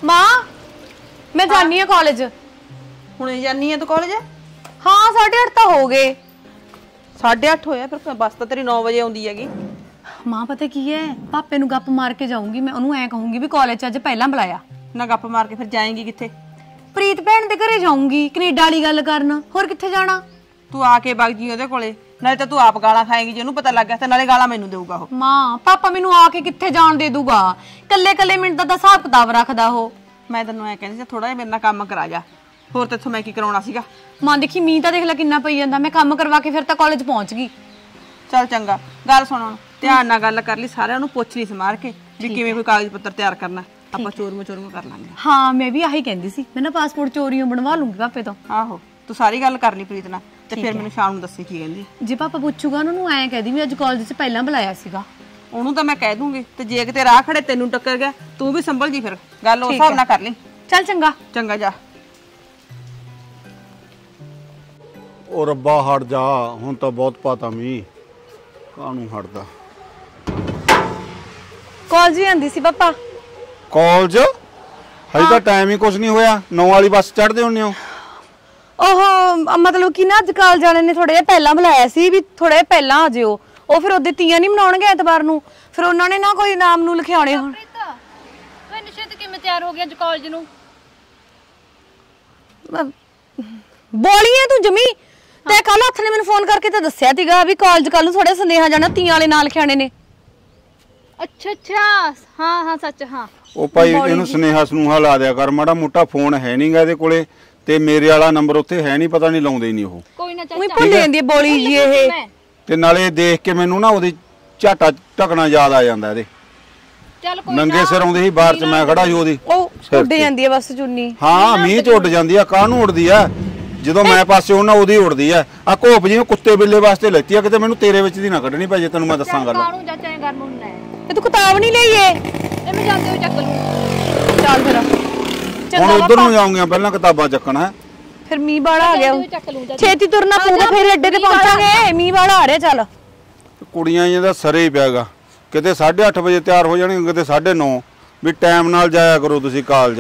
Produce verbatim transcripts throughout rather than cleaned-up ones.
मां मैं जानी है कॉलेज। हुणे जानी है तू कॉलेज? हाँ साढ़े अठ तो हो गए। साढ़े अठ होया फिर बस तो तेरी नौ बजे आउंदी हैगी। मां पता की है पापे नूं गप मार के जाऊंगी मैं ओनू ऐ कहूंगी भी कॉलेज अज पहला बुलाया ना। गप मार के फिर जाएंगी किथे? प्रीत भैन दे घरे जाऊंगी कनेडा वाली गल करन, होर किथे जाना। तू आके बग जी ओदे कोले, नाले तो तू आप गालां खाएगी जे ओनू पता लग गया ते नाले गालां मैनू देऊगा ओ। मां पापा मैनू आके किथे जान दे दूगा, कल्ले कल्ले मिनट दा हिसाब किताब रखदा हो। मैं तैनू ऐ कहंदी सी थोड़ा जिहा मेरे नाल काम करा जा, होर तेथों मैं की कराउणा सीगा। मां देखी मींह तां देख ले किन्ना पई जांदा, मैं काम करवा के फिर तां कॉलेज पहुंच गई। चल चंगा गल सुण हुण ध्यान नाल गल कर ली, सारिआं नूं पुੱਛ ਲਈ ਸਮਾਰ के ਵੀ ਕਿਵੇਂ ਕੋਈ ਕਾਗਜ਼ ਪੱਤਰ ਤਿਆਰ करना, ਆਪਾਂ ਚੋਰੀਆਂ ਚੋਰੀਆਂ कर ਲਾਂਗੇ। हाँ मैं भी आही कहंदी सी मैं ना पासपोर्ट चोरियों बनवा लूंगी पापे तो। आहो तू सारी गल कर ली प्रीत नाल ते फिर मैनूं शाम नूं दस्सी की कहंदी। जे पापा पुੱਛੂਗਾ ਉਹਨਾਂ ਨੂੰ ਐਂ ਕਹਿਦੀ ਵੀ ਅੱਜ ਕਾਲਜ 'ਚ ਪਹਿਲਾਂ ਬੁਲਾਇਆ ਸੀਗਾ। ਉਹਨੂੰ ਤਾਂ ਮੈਂ ਕਹਿ ਦੂੰਗੀ ਤੇ ਜੇ ਕਿਤੇ ਰਾਹ ਖੜੇ ਤੈਨੂੰ ਟੱਕਰ ਗਿਆ ਤੂੰ ਵੀ ਸੰਭਲ ਜੀ, ਫਿਰ ਗੱਲ ਉਸ ਹਿਸਾਬ ਨਾਲ ਕਰ ਲਈ। ਚੱਲ ਚੰਗਾ ਚੰਗਾ ਜਾ। ਉਹ ਰੱਬਾ ਹਟ ਜਾ, ਹੁਣ ਤਾਂ ਬਹੁਤ ਪਤਾ ਮੀਂਹ ਕਾਹਨੂੰ ਹਟਦਾ। ਕਾਲਜ ਹੀ ਆਂਦੀ ਸੀ ਪਾਪਾ। ਕਾਲਜ ਹਜੇ ਤਾਂ ਟਾਈਮ ਹੀ ਕੁਝ ਨਹੀਂ ਹੋਇਆ, ਨੌ ਵਾਲੀ ਬੱਸ ਚੜ੍ਹਦੇ ਹੁੰਨੇ ਹੋ। ਉਹ ਮਤਲਬ ਕਿ ਨਾ ਅੱਜ ਕਾਲਜ ਜਾਣੇ ਨੇ ਥੋੜਾ ਜਿਹਾ ਪਹਿਲਾਂ ਬੁਲਾਇਆ ਸੀ ਵੀ ਥੋੜਾ ਜਿਹਾ ਪਹਿਲਾਂ ਆ ਜਿਓ, ਉਹ ਫਿਰ ਉਹਦੇ ਤੀਆਂ ਨਹੀਂ ਮਨਾਉਣਗੇ ਐਤਵਾਰ ਨੂੰ, ਫਿਰ ਉਹਨਾਂ ਨੇ ਨਾ ਕੋਈ ਨਾਮ ਨੂੰ ਲਿਖਿਆਉਣੇ ਹੁਣ। ਤੂੰ ਨਿਸ਼ਚਿਤ ਕਿਵੇਂ ਤਿਆਰ ਹੋ ਗਿਆ ਅੱਜ ਕਾਲਜ ਨੂੰ? ਬੋਲੀ ਐ ਤੂੰ ਜਮੀ ਤੇ ਕੱਲ ਹੱਥ ਨੇ ਮੈਨੂੰ ਫੋਨ ਕਰਕੇ ਤਾਂ ਦੱਸਿਆ ਸੀਗਾ ਵੀ ਕਾਲਜ ਕੱਲ ਨੂੰ ਥੋੜੇ ਸੰਦੇਹਾ ਜਾਣਾ, ਤੀਆਂ ਵਾਲੇ ਨਾਲ ਲਿਖਿਆਣੇ ਨੇ। ਅੱਛਾ ਅੱਛਾ ਹਾਂ ਹਾਂ ਸੱਚ ਹਾਂ। ਉਹ ਭਾਈ ਇਹਨੂੰ ਸੁਨੇਹਾ ਸਨੂਹਾ ਲਾ ਦਿਆ ਕਰ, ਮਾੜਾ ਮੋਟਾ ਫੋਨ ਹੈ ਨਹੀਂਗਾ ਇਹਦੇ ਕੋਲੇ ਤੇ ਮੇਰੇ ਵਾਲਾ ਨੰਬਰ ਉੱਥੇ ਹੈ ਨਹੀਂ, ਪਤਾ ਨਹੀਂ ਲਾਉਂਦੇ ਹੀ ਨਹੀਂ ਉਹ। ਕੋਈ ਨਾ ਉਹੀ ਭੁੱਲ ਜਾਂਦੀ ਹੈ ਬੋਲੀ ਜੀ ਇਹ, ਤੇ ਨਾਲੇ ਦੇਖ ਕੇ ਮੈਨੂੰ ਨਾ ਉਹਦੀ ਝਾਟਾ ਢਕਣਾ ਯਾਦ ਆ ਜਾਂਦਾ ਇਹਦੇ। ਚੱਲ ਕੋਈ ਨੰਗੇ ਸਿਰ ਆਉਂਦੇ ਸੀ ਬਾਹਰ ਚ, ਮੈਂ ਖੜਾ ਸੀ ਉਹਦੀ ਉਹ ਉੱਡ ਜਾਂਦੀ ਹੈ ਬਸ ਚੁੰਨੀ। ਹਾਂ ਮੀਂਹ ਚ ਉੱਡ ਜਾਂਦੀ ਆ, ਕਾਹਨੂੰ ਉੱਡਦੀ ਆ ਜਦੋਂ ਮੈਂ ਪਾਸੇ ਉਹਨਾਂ ਉਹਦੀ ਉੱਡਦੀ ਆ। ਆ ਘੋਪ ਜਿਵੇਂ ਕੁੱਤੇ ਬਿੱਲੇ ਵਾਸਤੇ ਲੈਤੀ ਆ, ਕਿਤੇ ਮੈਨੂੰ ਤੇਰੇ ਵਿੱਚ ਦੀ ਨਾ ਕੱਢਣੀ ਪੈ ਜੇ, ਤੈਨੂੰ ਮੈਂ ਦੱਸਾਂ ਗੱਲ। ਕਾਹਨੂੰ ਚਾਚਾ ਐ ਕਰਨ ਹੁੰਦਾ ਹੈ ਤੇ ਤੂੰ ਕਿਤਾਬ ਨਹੀਂ ਲਈਏ? ਇਹ ਮੈਂ ਜਾਂਦੇ ਹੋ ਚੱਕ ਲੂੰ। ਚੱਲ ਫਿਰ ਹੁਣ ਉਧਰ ਨੂੰ ਜਾਉਂਗੇ ਪਹਿਲਾਂ ਕਿਤਾਬਾਂ ਚੱਕਣਾ। ਫਿਰ ਮੀਂਹ ਬਾੜਾ ਆ ਗਿਆ, ਚੱਕ ਲੂੰ ਛੇਤੀ ਤੁਰਨਾ ਪਊਗਾ ਫਿਰ ਅੱਡੇ ਤੇ ਪਹੁੰਚਾਂਗੇ, ਮੀਂਹ ਬਾੜਾ ਆ ਰਿਹਾ। ਚੱਲ ਕੁੜੀਆਂ ਜਿਹਦਾ ਸਰੇ ਹੀ ਪਿਆਗਾ, ਕਿਤੇ ਸਾਢੇ ਅੱਠ ਵਜੇ ਤਿਆਰ ਹੋ ਜਾਣਗੇ, ਕਿਤੇ ਸਾਢੇ ਨੌ। ਵੀ ਟਾਈਮ ਨਾਲ ਜਾਇਆ ਕਰੋ ਤੁਸੀਂ ਕਾਲਜ।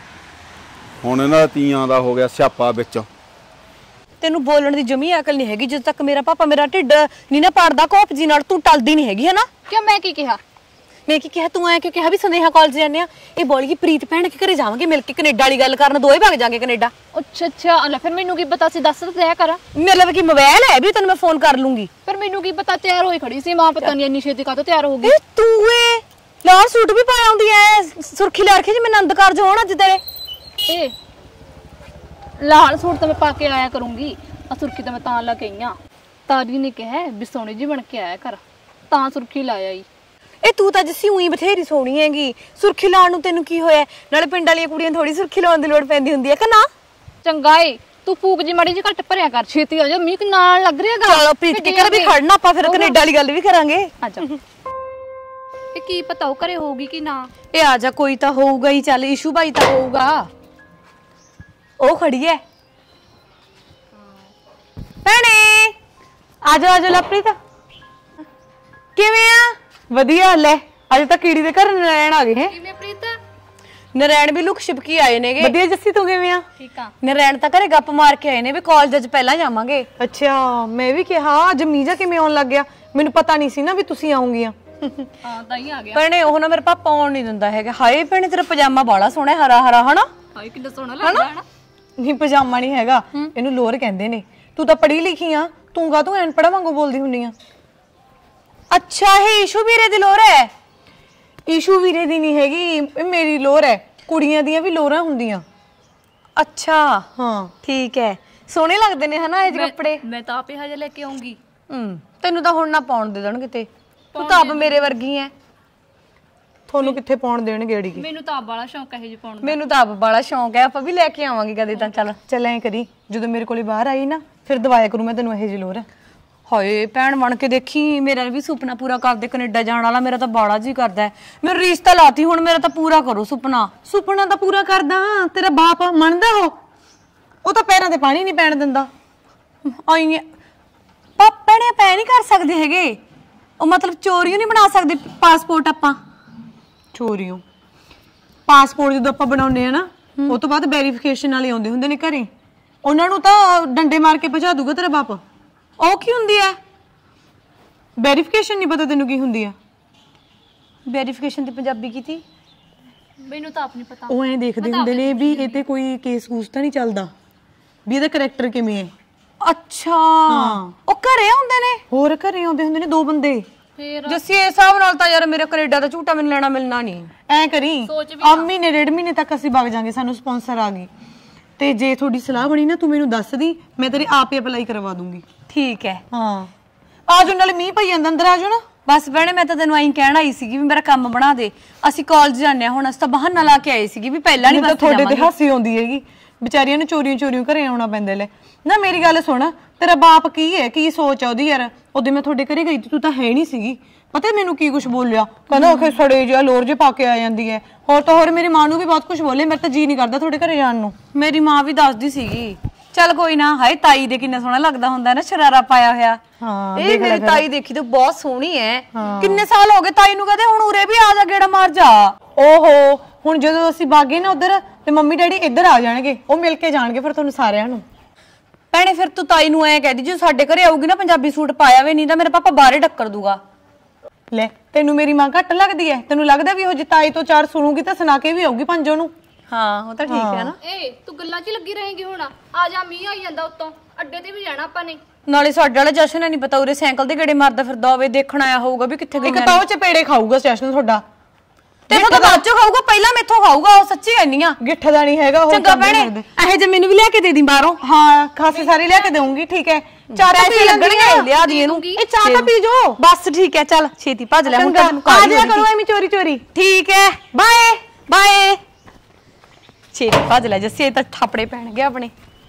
ਹੁਣ ਇਹਨਾਂ ਦਾ ਤੀਆਂ ਦਾ ਹੋ ਗਿਆ ਸਿਆਪਾ ਵਿੱਚ। ਤੈਨੂੰ ਬੋਲਣ ਦੀ ਜਮੀ ਅਕਲ ਨਹੀਂ ਹੈਗੀ, ਜਦੋਂ ਤੱਕ ਮੇਰਾ ਪਾਪਾ ਮੇਰਾ ਢਿੱਡ ਨਹੀਂ ਨਾ ਪਾੜਦਾ ਕੋਪ ਜੀ ਨਾਲ ਤੂੰ ਟਲਦੀ ਨਹੀਂ ਹੈਗੀ ਹੈ ਨਾ। ਕਿਉਂ ਮੈਂ ਕੀ ਕਿਹਾ? ਮੈਂ ਕੀ ਕਿਹਾ? ਤੂੰ ਐ ਕਿਉਂ ਕਿਹਾ ਵੀ ਸੰਦੇਹਾ ਕਾਲਜ ਜਾਂਦੇ ਆ? ਇਹ ਬੋਲ ਗਈ ਪ੍ਰੀਤ ਭੈਣ ਕੇ ਘਰੇ ਜਾਵਾਂਗੇ ਮਿਲ ਕੇ ਕੈਨੇਡਾ ਵਾਲੀ ਗੱਲ ਕਰਨ, ਦੋਏ ਭੱਗ ਜਾਾਂਗੇ ਕੈਨੇਡਾ। ਅੱਛਾ ਅੱਛਾ ਲੈ ਫਿਰ ਮੈਨੂੰ ਕੀ ਪਤਾ ਸੀ, ਦੱਸ ਤਾਂ ਦਿਆ ਕਰ। ਮੇਰੇ ਲਈ ਕੀ ਮੋਬਾਈਲ ਹੈ ਵੀ ਤੈਨੂੰ ਮੈਂ ਫੋਨ ਕਰ ਲੂੰਗੀ? ਫਿਰ ਮੈਨੂੰ ਕੀ ਪਤਾ, ਤਿਆਰ ਹੋਈ ਖੜੀ ਸੀ ਮਾਂ, ਪਤਾ ਨਹੀਂ ਇੰਨੀ ਛੇਤੀ ਕਾਹਤੋਂ ਤਿਆਰ ਹੋ ਗਈ। ਇਹ ਤੂੰ ਏ ਲਾਲ ਸੂਟ ਵੀ ਪਾਇਆ ਹੁੰਦੀ ਐ, ਸੁਰਖੀ ਲੈ ਰੱਖੀ ਜੀ, ਮੈਂ ਆਨੰਦ ਕਾਰਜ ਹੋਣ ਅੱਜ ਤੇਰੇ। ਇਹ ਲਾਲ ਸੂਟ ਤਾਂ ਮੈਂ ਪਾ ਕੇ ਆਇਆ ਕਰੂੰਗੀ, ਆ ਸੁਰਖੀ ਤਾਂ ਮੈਂ ਤਾਂ ਲਾ ਕੇ ਆਈ ਆ। ਤਾਰੀ ਨੇ ਕਿਹਾ ਵੀ ਸੋਹਣੀ ਜੀ ਬਣ ਕੇ ਆਇਆ ਕਰ, ਤਾਂ ਸੁਰਖੀ ਲਾਇਆ ਈ। ਇਹ ਤੂੰ ਤਾਂ ਜਿਸੀ ਉਹੀ ਬਥੇਰੀ ਸੋਹਣੀ ਹੈਗੀ, ਸੁਰਖੀ ਲਾਉਣ ਨੂੰ ਤੈਨੂੰ ਕੀ ਹੋਇਆ? ਨਾਲੇ ਪਿੰਡ ਵਾਲੀਆਂ ਕੁੜੀਆਂ ਥੋੜੀ ਸੁਰਖੀ ਲਾਉਣ ਦੀ ਲੋੜ ਪੈਂਦੀ ਹੁੰਦੀ ਹੈ ਕਿ ਨਾ? ਚੰਗਾ ਏ ਤੂੰ ਫੂਕ ਜੀ ਮਾੜੀ ਜੀ ਘੱਟ ਭਰਿਆ ਕਰ, ਛੇਤੀ ਆ ਜਾ, ਮੀਂਹ ਨਾਲ ਲੱਗ ਰਿਹਾਗਾ। ਚਲੋ ਪ੍ਰੀਤ ਕੇ ਘਰ ਵੀ ਖੜਨਾ, ਆਪਾਂ ਫਿਰ ਕੈਨੇਡਾ ਵਾਲੀ ਗੱਲ ਵੀ ਕਰਾਂਗੇ। ਆ ਜਾ। ਇਹ ਕੀ ਪਤਾ ਉਹ ਘਰੇ ਹੋਊਗੀ ਕਿ ਨਾ। ਇਹ ਆ ਜਾ, ਕੋਈ ਤਾਂ ਹੋਊਗਾ ਹੀ। ਚੱਲ ਇਸ਼ੂ ਬਾਈ ਤਾਂ ਹੋਊਗਾ, ਉਹ ਖੜੀ ਐ। ਭੈਣੇ ਆ ਜਾ ਆ ਜਾ ਲਪ੍ਰੀਤ, ਕਿਵੇਂ ਆ? ਵਧੀਆ ਲੈ, ਅੱਜ ਤਾਂ ਕੀੜੀ ਦੇ ਘਰ ਨਰੈਣ ਆ ਗਏ ਹੈ। ਕਿਵੇਂ ਪ੍ਰੀਤ? ਨਰੈਣ ਵੀ ਲੁਕ ਛਿਪਕੀ ਆਏ ਨੇਗੇ। ਵਧੀਆ ਜੱਸੀ ਤੂੰ ਕਿਵੇਂ ਆ? ਠੀਕ ਆ। ਨਰੈਣ ਤਾਂ ਘਰੇ ਗੱਪ ਮਾਰ ਕੇ ਆਏ ਨੇ ਵੀ ਕਾਲਜ ਅੱਜ ਪਹਿਲਾਂ ਜਾਵਾਂਗੇ। ਅੱਛਾ ਮੈਂ ਵੀ ਕਿਹਾ ਅੱਜ ਮੀਂਹ ਜਾ ਕਿਵੇਂ ਆਉਣ ਲੱਗ ਗਿਆ, ਮੈਨੂੰ ਪਤਾ ਨਹੀਂ ਸੀ ਨਾ ਵੀ ਤੁਸੀਂ ਆਉਂਗੀਆਂ। ਹਾਂ ਤਾਂ ਹੀ ਆ ਗਿਆ। ਭੈਣੇ ਉਹ ਨਾ ਮੇਰੇ ਪਾਪਾ ਆਉਣ ਨਹੀਂ ਦਿੰਦਾ ਹੈਗਾ। ਹਾਏ ਭੈਣੇ ਤੇਰਾ ਪਜਾਮਾ ਬਾਲਾ ਸੋਹਣਾ ਹਰਾ ਹਰਾ ਹਨਾ। ਹਾਏ ਕਿੰਨਾ ਸੋਹਣਾ ਲੱਗਦਾ ਹੈ ਨਾ। ਨਹੀਂ ਪਜਾਮਾ ਨਹੀਂ ਹੈਗਾ, ਇਹਨੂੰ ਲੋਅਰ ਕਹਿੰਦੇ ਨੇ। ਤੂੰ ਤਾਂ ਪੜ੍ਹੀ ਲਿਖੀ ਆ, ਤੂੰ ਕਾ ਤੂੰ ਅਨਪੜ੍ਹ ਵਾਂਗੂ ਬੋਲਦੀ ਹੁੰਨੀ ਆ। ਅੱਛਾ ਇਹ ਈਸ਼ੂ ਵੀਰੇ ਦੀ ਲੋਰ ਹੈ? ਈਸ਼ੂ ਵੀਰੇ ਦੀ ਨਹੀਂ ਹੈਗੀ, ਇਹ ਮੇਰੀ ਲੋਰ ਹੈ। ਕੁੜੀਆਂ ਦੀਆਂ ਵੀ ਲੋਰਾਂ ਹੁੰਦੀਆਂ। ਅੱਛਾ ਹਾਂ ਠੀਕ ਹੈ, ਸੋਹਣੇ ਲੱਗਦੇ ਨੇ ਹਨਾ ਇਹ ਕੱਪੜੇ। ਮੈਂ ਤਾਂ ਆਪੇ ਹਜੇ ਲੈ ਕੇ ਆਉਂਗੀ। ਹੂੰ ਤੈਨੂੰ ਤਾਂ ਹੁਣ ਨਾ ਪਾਉਣ ਦੇ ਦੇਣ ਕਿਤੇ, ਤੂੰ ਤਾਂ ਆਪ ਮੇਰੇ ਵਰਗੀ ਐ। ਤੁਹਾਨੂੰ ਕਿੱਥੇ ਪਾਉਣ ਦੇਣਗੇ ਅੜੀ? ਮੈਨੂੰ ਤਾਂ ਆਪ ਵਾਲਾ ਸ਼ੌਂਕ ਹੈ ਜੀ ਪਾਉਣ ਦਾ। ਮੈਨੂੰ ਤਾਂ ਆਪ ਬੜਾ ਸ਼ੌਂਕ ਹੈ, ਆਪਾਂ ਵੀ ਲੈ ਕੇ ਆਵਾਂਗੇ ਕਦੇ ਤਾਂ। ਚੱਲ ਚੱਲ ਐਂ ਕਰੀ, ਜਦੋਂ ਮੇਰੇ ਕੋਲੇ ਬਾਹਰ ਆਈ ਨਾ ਫਿਰ ਦਵਾਇਆ ਕਰੂ ਮੈਂ ਤੈਨੂੰ ਇਹੋ ਜਿਹੀ ਲੋਰ। ਹਾਏ ਭੈਣ ਬਣ ਕੇ ਦੇਖੀ, ਮੇਰਾ ਵੀ ਸੁਪਨਾ ਪੂਰਾ ਕਰਦੇ ਕੈਨੇਡਾ ਜਾਣ ਵਾਲਾ। ਮੇਰਾ ਤਾਂ ਬਾੜਾ ਜੀ ਕਰਦਾ, ਮੈਂ ਰਿਸ਼ਤਾ ਲਾਤੀ, ਹੁਣ ਮੇਰਾ ਤਾਂ ਪੂਰਾ ਕਰੋ ਸੁਪਨਾ। ਸੁਪਨਾ ਤਾਂ ਪੂਰਾ ਕਰਦਾ, ਤੇਰਾ ਬਾਪ ਮੰਨਦਾ ਹੋ? ਉਹ ਤਾਂ ਪੈਰਾਂ ਤੇ ਪਾਣੀ ਨਹੀਂ ਪੈਣ ਦਿੰਦਾ। ਆਈ ਪਾਪਾ ਨੇ ਪੈ ਨਹੀਂ ਕਰ ਸਕਦੇ ਹੈਗੇ, ਉਹ ਮਤਲਬ ਚੋਰੀਓ ਨਹੀਂ ਬਣਾ ਸਕਦੇ ਪਾਸਪੋਰਟ ਆਪਾਂ। ਚੋਰੀਓ ਪਾਸਪੋਰਟ ਜਦੋਂ ਆਪਾਂ ਬਣਾਉਂਦੇ ਆ ਨਾ ਉਹ ਤੋਂ ਬਾਅਦ ਵੈਰੀਫਿਕੇਸ਼ਨ ਵਾਲੇ ਆਉਂਦੇ ਹੁੰਦੇ ਨੇ ਘਰੇ, ਉਹਨਾਂ ਨੂੰ ਤਾਂ ਡੰਡੇ ਮਾਰ ਕੇ ਭਜਾ ਦੂਗਾ ਤੇਰਾ ਬਾਪ। ਉਹ ਕੀ ਹੁੰਦੀ ਹੈ? ਵੈਰੀਫਿਕੇਸ਼ਨ ਨਹੀਂ ਪਤਾ ਤੈਨੂੰ ਕੀ ਹੁੰਦੀ ਆ? ਵੈਰੀਫਿਕੇਸ਼ਨ ਦੀ ਪੰਜਾਬੀ ਕੀਤੀ? ਮੈਨੂੰ ਤਾਂ ਆਪ ਨਹੀਂ ਪਤਾ। ਉਹ ਐਂ ਦੇਖਦੇ ਹੁੰਦੇ ਨੇ ਵੀ ਇਹ ਤੇ ਕੋਈ ਕੇਸ ਕੂਸ ਤਾਂ ਨਹੀਂ ਚੱਲਦਾ, ਵੀ ਇਹਦਾ ਕਰੈਕਟਰ ਕਿਵੇਂ ਹੈ। ਅੱਛਾ ਉਹ ਘਰੇ ਆਉਂਦੇ ਨੇ? ਹੋਰ ਘਰੇ ਆਉਂਦੇ ਹੁੰਦੇ ਨੇ ਦੋ ਬੰਦੇ। ਫੇਰ ਜੱਸੀ ਇਸ ਹਿਸਾਬ ਨਾਲ ਤਾਂ ਯਾਰ ਮੇਰੇ ਕੈਨੇਡਾ ਦਾ ਝੂਟਾ ਮੈਨੂੰ ਲੈਣਾ ਮਿਲਣਾ ਨਹੀਂ। ਐ ਕਰੀ ਆ ਮਹੀਨੇ ਡੇਢ ਮਹੀਨੇ ਤੱਕ ਅਸੀਂ ਵਗ ਜਾਾਂਗੇ, ਸਾਨੂੰ ਸਪਾਂਸਰ ਆ ਗਈ ਤੇ ਜੇ ਤੁਹਾਡੀ ਸਲਾਹ ਬਣੀ ਨਾ ਤੂੰ ਮੈਨੂੰ ਦੱਸ ਦੀ, ਮੈਂ ਤੇਰੇ ਆਪੇ ਅਪਲਾਈ ਕਰਵਾ ਦੂੰਗੀ। ਠੀਕ ਹੈ। ਹਾਂ ਆਜੋ, ਨਾਲੇ ਮੀਂਹ ਪਈ ਜਾਂਦਾ, ਅੰਦਰ ਆਜੋ ਨਾ। ਬਸ ਭੈਣੇ ਮੈਂ ਤਾਂ ਤੈਨੂੰ ਐਂ ਕਹਿਣ ਆਈ ਸੀਗੀ ਵੀ ਮੇਰਾ ਕੰਮ ਬਣਾ ਦੇ, ਅਸੀਂ ਕਾਲਜ ਜਾਂਦੇ ਆ ਹੁਣ। ਅਸੀਂ ਤਾਂ ਬਹਾਨਾ ਲਾ ਕੇ ਆਏ ਸੀਗੀ ਵੀ ਪਹਿਲਾਂ ਨਹੀਂ ਬਸ ਤੁਹਾਡੇ ਤੇ ਹਾਸੀ ਆਉਂਦੀ ਹੈਗੀ, ਵਿਚਾਰੀਆਂ ਨੂੰ ਚੋਰੀਆਂ ਚੋਰੀਆਂ ਘਰੇ ਆਉਣਾ ਪੈਂਦਾ। ਲੈ ਨਾ ਮੇਰੀ ਗੱਲ ਸੁਣ, ਤੇਰਾ ਬਾਪ ਕੀ ਹੈ, ਕੀ ਸੋਚ ਆ ਉਹਦੀ ਯਾਰ? ਉਹਦੇ ਮੈਂ ਤੁਹਾਡੇ ਘਰੇ ਗਈ ਤੂੰ ਤਾਂ ਹੈ ਨਹੀਂ ਸੀਗੀ, ਪਤਾ ਮੈਨੂੰ ਕੀ ਕੁਝ ਬੋਲਿਆ, ਕਹਿੰਦਾ ਉਹ ਸੜੇ ਜਿਹਾ ਲੋਰ ਜੇ ਪਾ ਕੇ ਆ ਜਾਂਦੀ ਹੈ। ਹੋਰ ਤਾਂ ਹੋਰ ਮੇਰੀ ਮਾਂ ਨੂੰ ਵੀ ਬਹੁਤ ਕੁਝ ਬੋਲੇ, ਮੇਰੇ ਤਾਂ ਜੀ ਨਹੀਂ ਕਰਦਾ ਤੁਹਾਡੇ ਘਰੇ ਜਾਣ ਨੂੰ। ਮੇਰੀ ਮਾਂ ਵੀ ਦੱਸਦੀ ਸੀਗੀ। ਚੱਲ ਕੋਈ ਨਾ, ਹਾਏ ਤਾਈ ਦੇ ਕਿੰਨਾ ਸੋਹਣਾ ਲੱਗਦਾ ਹੁੰਦਾ ਨਾ ਸ਼ਰਾਰਾ ਪਾਇਆ ਹੋਇਆ। ਹਾਂ ਇਹ ਮੇਰੀ ਤਾਈ ਦੇਖੀ ਤਾਂ ਬਹੁਤ ਸੋਹਣੀ ਹੈ। ਕਿੰਨੇ ਸਾਲ ਹੋ ਗਏ ਤਾਈ ਨੂੰ, ਕਹਦੇ ਹੁਣ ਉਰੇ ਵੀ ਆ ਜਾ, ਗੇੜਾ ਮਾਰ ਜਾ। ਓਹੋ ਹੁਣ ਜਦੋਂ ਅਸੀਂ ਬਾਗੇ ਨਾ ਉਧਰ ਤੇ ਮੰਮੀ ਡੈਡੀ ਇੱਧਰ ਆ ਜਾਣਗੇ, ਉਹ ਮਿਲ ਕੇ ਜਾਣਗੇ ਫਿਰ ਤੁਹਾਨੂੰ ਸਾਰਿਆਂ ਨੂੰ। ਭੈਣੇ ਫਿਰ ਤੂੰ ਤਾਈ ਨੂੰ ਐ ਕਹਿਦੀ ਜੇ ਸਾਡੇ ਘਰੇ ਆਊਗੀ ਨਾ ਪੰਜਾਬੀ ਸੂਟ ਪਾਇਆ ਵੇ, ਨਹੀਂ ਤਾਂ ਮੇਰਾ ਪਾਪਾ ਬਾਹਰੇ ਟੱਕਰ ਦੂਗਾ। ਲੈ ਤੈਨੂੰ ਮੇਰੀ ਮਾਂ ਘੱਟ ਲੱਗਦੀ ਐ? ਤੈਨੂੰ ਲੱਗਦਾ ਵੀ ਉਹ ਜੇ ਤਾਈ ਤੋਂ ਚਾਰ ਸੁਣੂਗੀ ਤਾਂ ਸੁਣਾ ਕੇ ਵੀ ਆਊਗੀ ਪੰਜੋਂ ਨੂੰ। ਹਾਂ ਉਹ ਤਾਂ ਠੀਕ ਹੈ ਨਾ। ਏ ਤੂੰ ਗੱਲਾਂ 'ਚ ਲੱਗੀ ਰਹੇਂਗੀ ਹੁਣ? ਆ ਜਾ, ਮੀਂਹ ਆਈ ਜਾਂਦਾ ਉੱਤੋਂ, ਅੱਡੇ ਤੇ ਵੀ ਜਾਣਾ ਆਪਾਂ ਨੇ। ਨਾਲੇ ਸਾਡੇ ਵਾਲਾ ਜਸ਼ਨ ਨਹੀਂ ਪਤਾ ਉਰੇ ਸਾਈਕਲ ਤੇ ਗੇੜੇ ਮਾਰਦਾ ਫਿਰਦਾ ਹੋਵੇ, ਦੇਖਣ ਆਇਆ ਹੋਊਗਾ ਵੀ ਕਿੱਥੇ ਗਈਆਂ ਇੱਕ ਤਾਂ ਉਹ ਚਪੇੜੇ ਖਾਊਗਾ ਸਟੇਸ਼ਨ ਤੁਹਾਡਾ, ਤੇ ਉਹ ਤਾਂ ਬਾਅਦ ਚੋਂ ਖਾਊਗਾ, ਪਹਿਲਾਂ ਮੈਥੋਂ ਖਾਊਗਾ। ਉਹ ਸੱਚੀ ਕਹਿੰਨੀ ਆ, ਗਿੱਠ ਦਾ ਨਹੀਂ ਹੈਗਾ ਉਹ। ਚੰਗਾ ਭੈਣੇ ਇਹ ਜੇ ਮੈਨੂੰ ਵੀ ਲਿਆ ਕੇ ਦੇ ਦੀ ਬਾਹਰੋਂ। ਹਾਂ ਖਾਸੀ ਸਾਰੀ ਲਿਆ ਕੇ ਦੇਵਾਂਗੀ, ਠੀਕ ਹੈ। ਚਾਰ ਪੈਸੇ ਲੱਗਣਗੇ, ਲਿਆ ਦੀ ਇਹਨੂੰ। ਇਹ ਚਾਹ ਤਾਂ ਪੀ ਜੋ ਬਸ ਠੀਕ ਹੈ, ਚੱਲ ਛੇਤੀ ਭੱਜ ਲੈ ਹੁਣ ਤੈਨੂੰ ਆ ਜਾ ਕਰੋ ਐਵੇਂ ਚੋਰੀ ਚੋਰੀ। ਠੀਕ ਹੈ, ਬਾਏ ਬਾਏ। ਛੇਤੀ ਭੱਜ ਲੈ ਜੱਸੀ, ਤਾਂ ਥਾਪੜੇ ਪੈਣਗੇ ਆਪਣੇ।